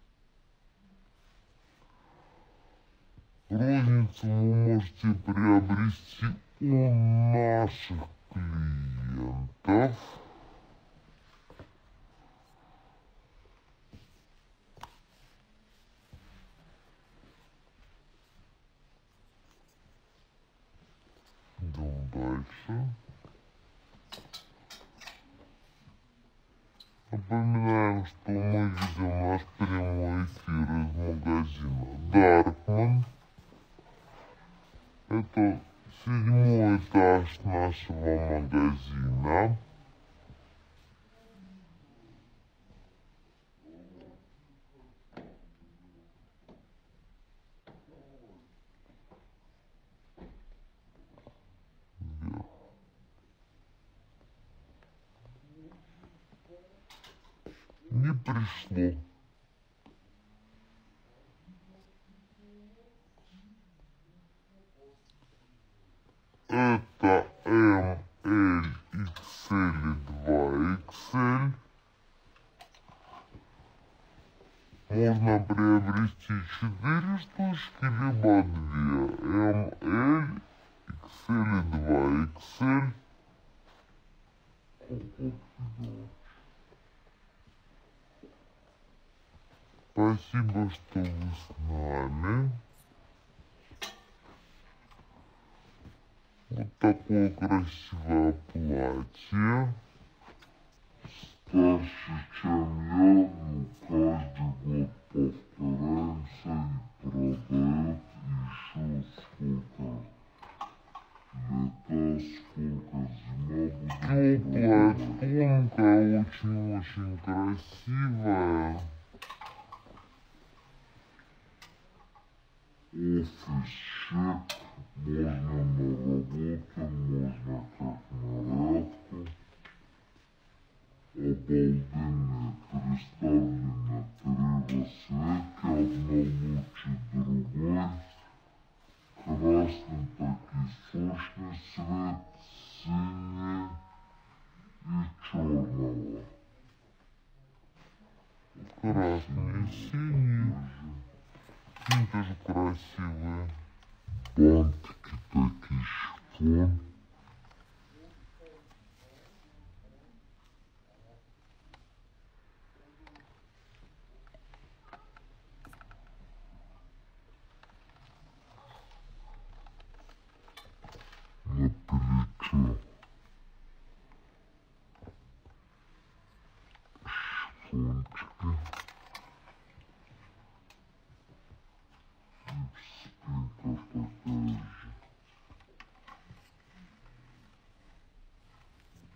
Розницу вы можете приобрести у наших клиентов. Идем дальше. Напоминаем, что мы ведем наш прямой эфир из магазина Даркман. Это седьмой этаж нашего магазина. Не пришло. Это эм эль, икс эль и два икс эль. Можно приобрести четыре штучки, либо две. эм эль, икс эль и два икс эль. Спасибо, что вы с нами. Вот такое красивое платье. Старше, чем я, но каждый год повторяемся и продает еще сколько лета, сколько зима будет. Теплая, тонкая, очень-очень красивая. Офис-чек, можно на работу, можно как нарядку. Обалденные, представлены три расцветки, одна лучше другой. Красный такой сочный цвет, синий и черного. Красный и синий. Они тоже красивые. Бантики такие, шифон.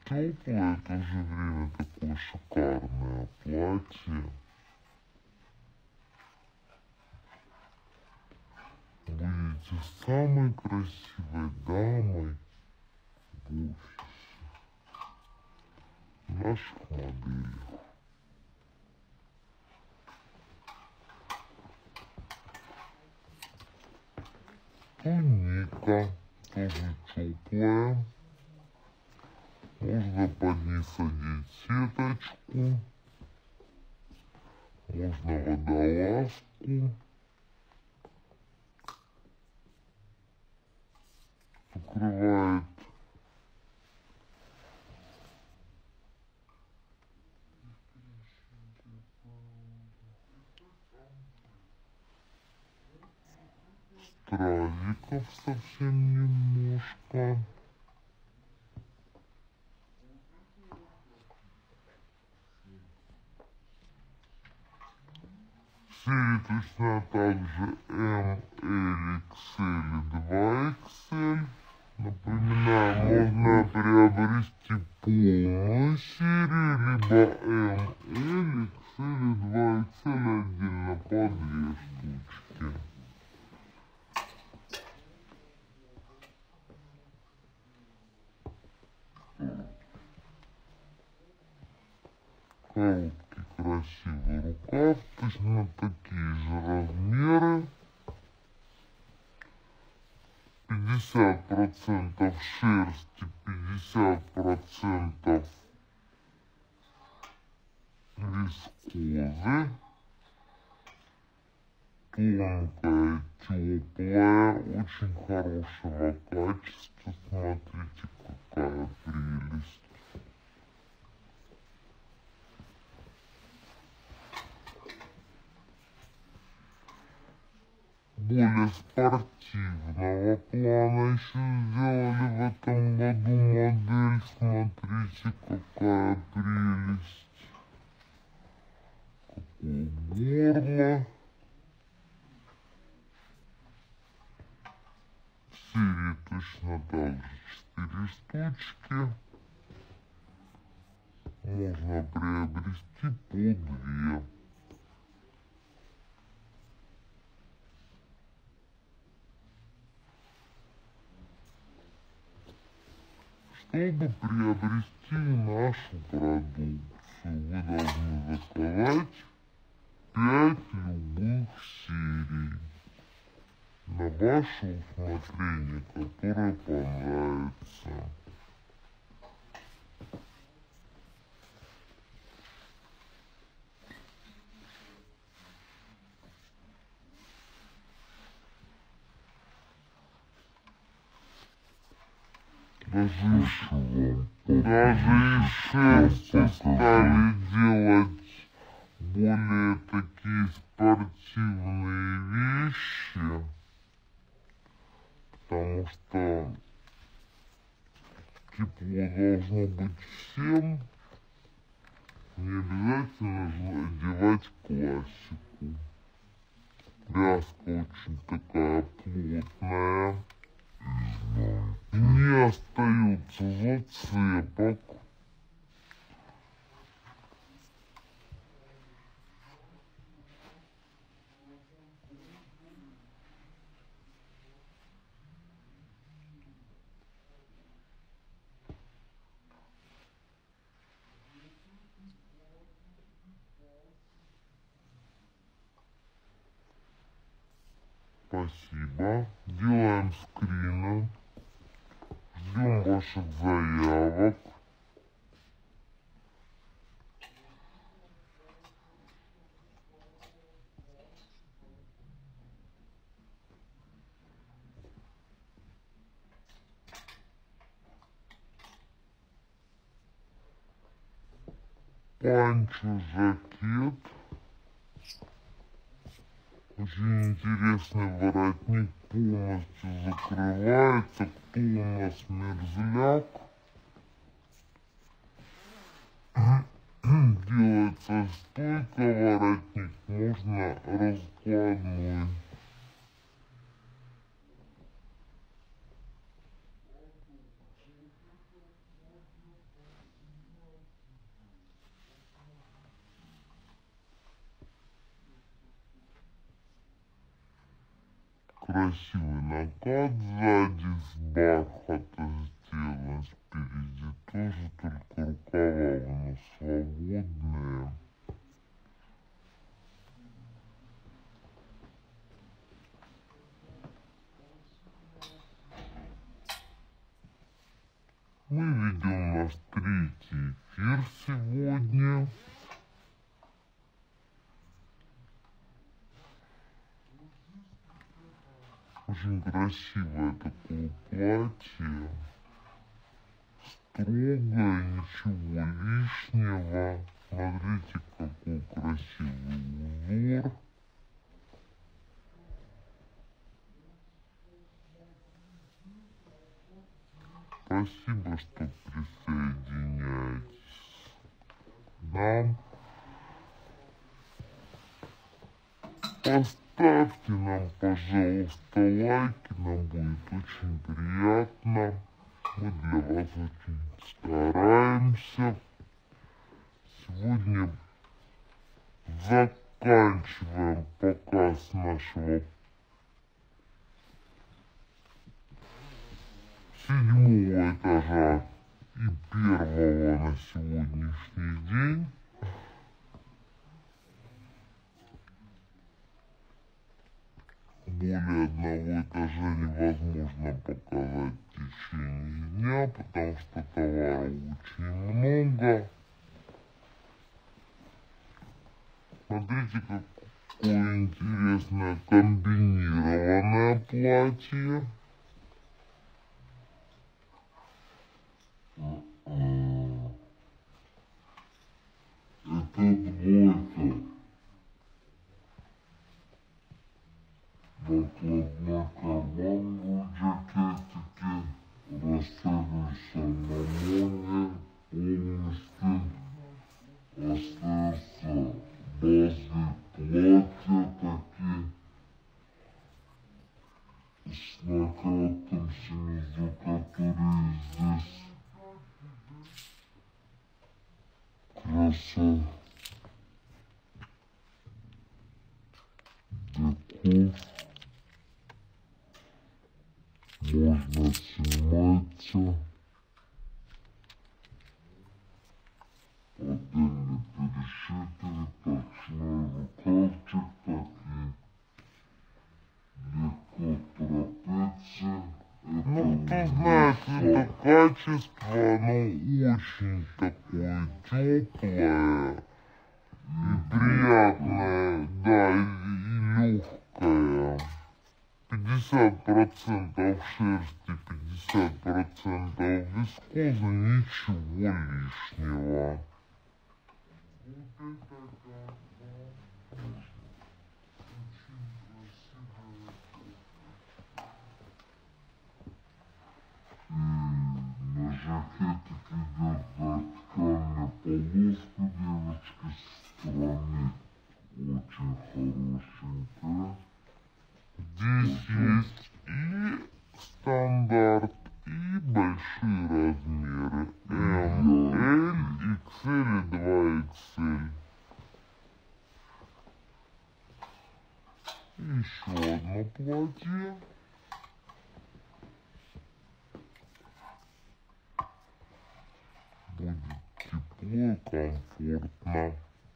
теплое, в то же время такое шикарное платье. Будете самой красивой дамой в офисе наших моделей. Туника тоже теплая. Можно под низ одеть сеточку. Можно водолазку. Закрывает стразиков совсем немножко. В серии точно так же эм, эль, икс эль и два икс эль. Напоминаю, можно приобрести полную серию, либо эм, эль, икс эль и два икс эль отдельно по две штучки. Короткий красивый рукав, точно такие же размеры. пятьдесят процентов шерсти, пятьдесят процентов вискозы. Тонкая, теплая, очень хорошего качества. Смотрите, какая прелесть. Более спортивного плана еще сделали в этом году модель. Смотрите, какая прелесть. Какое горло. В серии точно так же четыре штучки. Можно приобрести по две. Чтобы приобрести нашу продукцию, вы должны заказать пять любых серий на ваше усмотрение, которое понравится. Даже вам, даже из шерсти стали делать более такие спортивные вещи, потому что тепло должно быть всем, не обязательно же одевать классику. Вязка очень такая плотная. Не остается зацепок. Спасибо. Делаем скрины. Ждем ваших заявок. Панчо жакет. Очень интересный воротник, полностью закрывается. Кто у нас мерзляк? Делается стойка, воротник, можно раскладной. красивый накат сзади с бархата сделан, спереди тоже, только рукава у нас свободные. Мы ведем наш третий эфир сегодня. Очень красивое такое платье. Строгое, ничего лишнего. Смотрите, какой красивый узор. Спасибо, что присоединяетесь к нам. Поставьте нам, пожалуйста, лайки, нам будет очень приятно. Мы для вас очень стараемся. Сегодня заканчиваем показ нашего седьмого этажа и первого на сегодняшний день. Более одного этажа невозможно показать в течение дня, потому что товара очень много. Смотрите, какое интересное комбинированное платье. Это двойка. Накладной карман в жакетике, расстегивается на молнии, полностью остается базовые платья такие, с накатом снизу, которые здесь краса, декор. Можно сниматься. Отдельно пересчитывать, точной рукавчик такие. Легко торопиться. Ну, кто знает, это качество, оно очень такое теплое и приятное, да, и, и легкое. пятьдесят процентов шерсти, пятьдесят процентов вискозы, ничего лишнего. На жакетике идет вертикальная полоска, девочки, со стороны очень хорошенькая. Здесь есть и стандарт, и большие размеры. эм, эль, икс эль и два икс эль. Еще одно платье. Будет тепло и комфортно.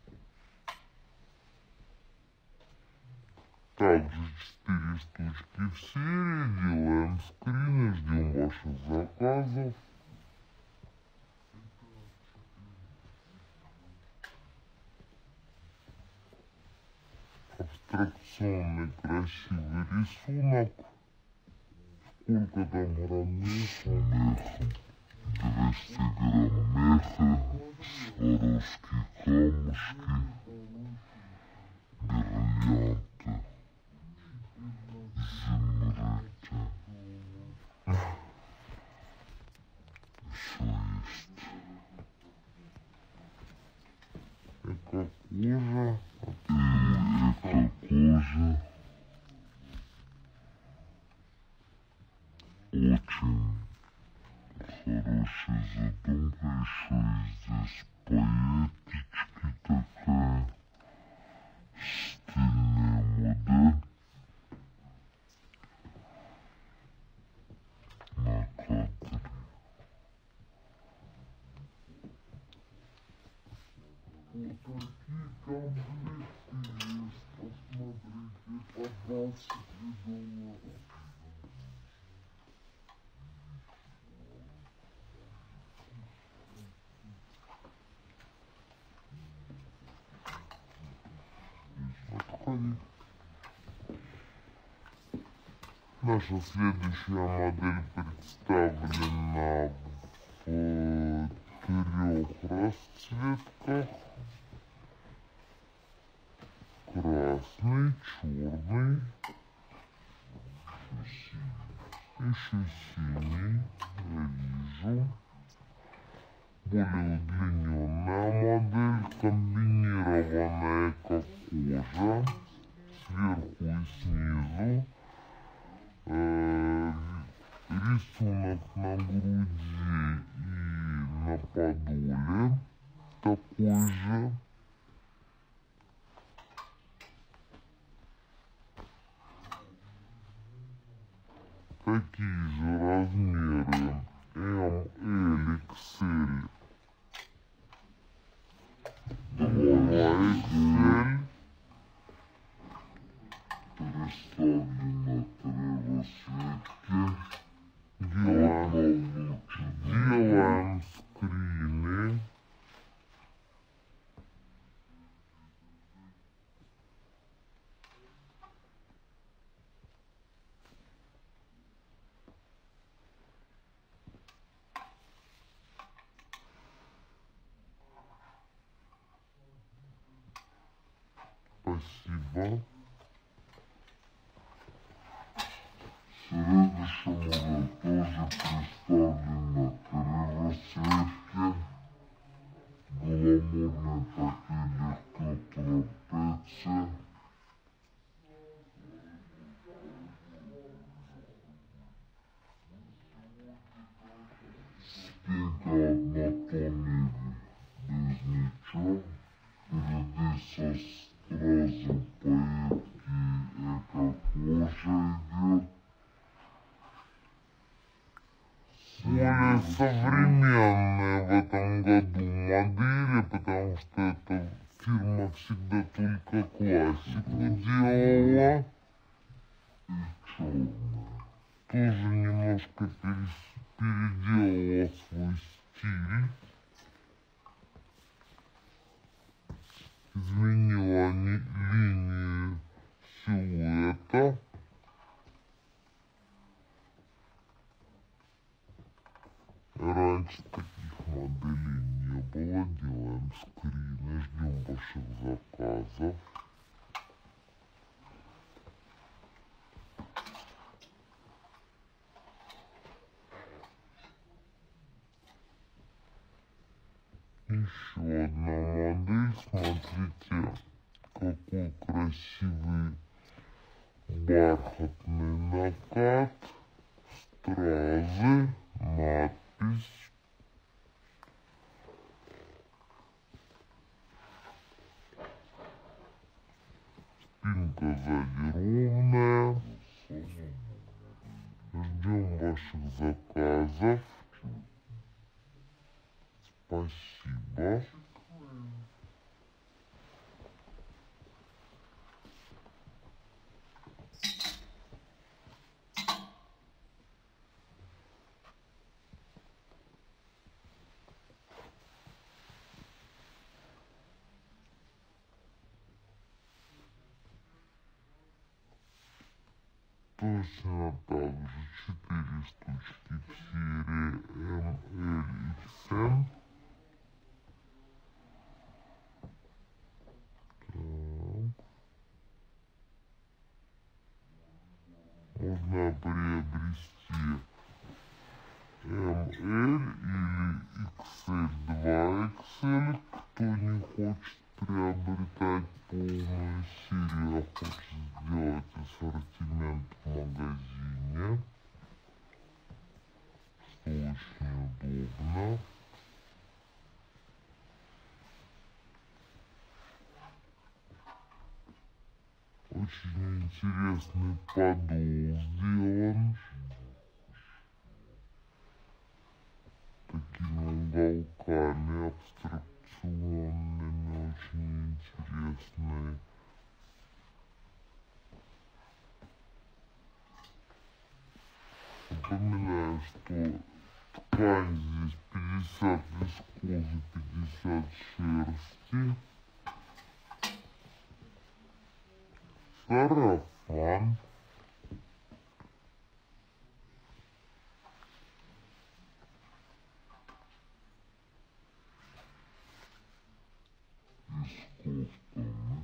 Также четыре штучки в серии. Делаем скрины, ждем ваших заказов. Абстракционный красивый рисунок. Сколько там грамм меха? Меха. двести грамм меха. Сваровские камушки. Бриллианты. Изумруды. Все есть. Эко-кожа. Эко-кожа. Очень хорошая задумка. Еще здесь поэтички такая. Стильная модель. Посмотрите, пожалуйста, отходи. Наша следующая модель представлена в трех расцветках: красный, черный, еще синий, я вижу. Более удлиненная модель, комбинированная как кожа, сверху и снизу. Э, рисунок на груди и на подоле такой же. Такие же размеры эм, эль, икс эль, два икс эль. Представлено три расцветки. Делаем, делаем скрины. Спасибо. Следующая модель тоже представлена три расцветки. Гламурные такие легкие трапеции. Спинка однотонная, без ничего. Впереди со стразом пайетки эко-кожа идет. Более современные в этом году модели, потому что эта фирма всегда только классику делала. И черная. Тоже немножко переделала свой стиль. Изменила ни линии силуэта. Раньше таких моделей не было. Делаем скрины, ждем ваших заказов. Еще одна модель. Смотрите, какой красивый бархатный накат, стразы, надпись. Спинка сзади ровная. Ждем ваших заказов. Спасибо. Точно так же четыре штучки в серии эм, эль, икс эм. Можно приобрести эм эль или икс эль, два икс эль. Кто не хочет приобретать полную серию, а хочет сделать ассортимент в магазине, что очень удобно. Очень интересный подол сделан. Такими уголками абстракционными, очень интересно. ткань здесь пятьдесят вискозы, пятьдесят шерсти. Сарафан. И с кофтами.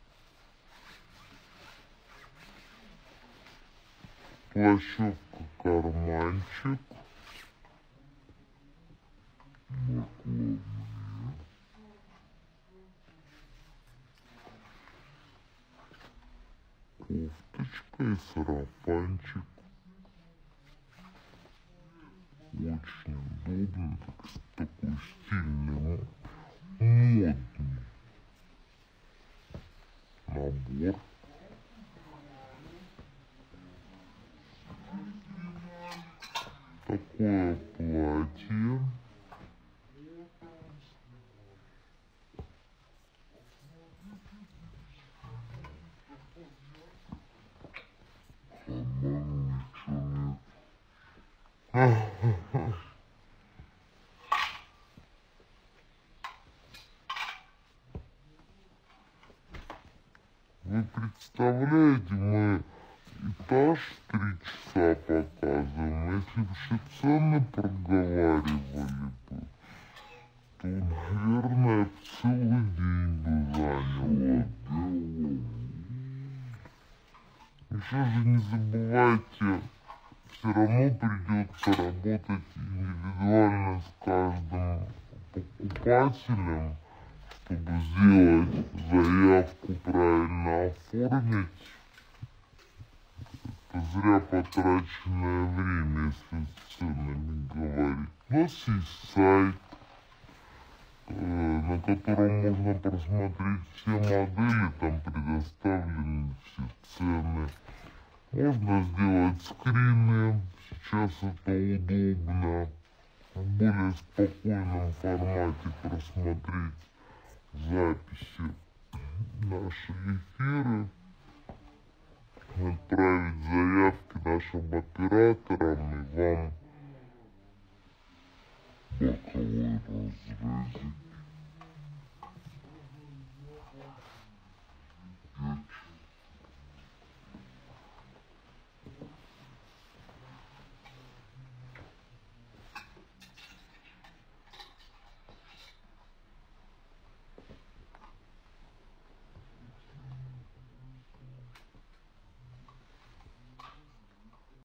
Плащевка-карманчик. Накладные. Кофточка и сарафанчик. Очень удобно, так, такой стильный, модный набор. Такое платье. Вы представляете, мы этаж три часа показываем. Если бы все цены проговаривали бы, то, наверное, целый день бы заняло. Еще же не забывайте, все равно придется работать индивидуально с каждым покупателем, чтобы сделать заявку, правильно оформить. Это зря потраченное время, если с ценами говорить. У нас есть сайт, на котором можно просмотреть все модели, там предоставлены все цены. Можно сделать скрины, сейчас это удобно, в более спокойном формате просмотреть записи наши эфиры, отправить заявки нашим операторам и вам боковой разрезик.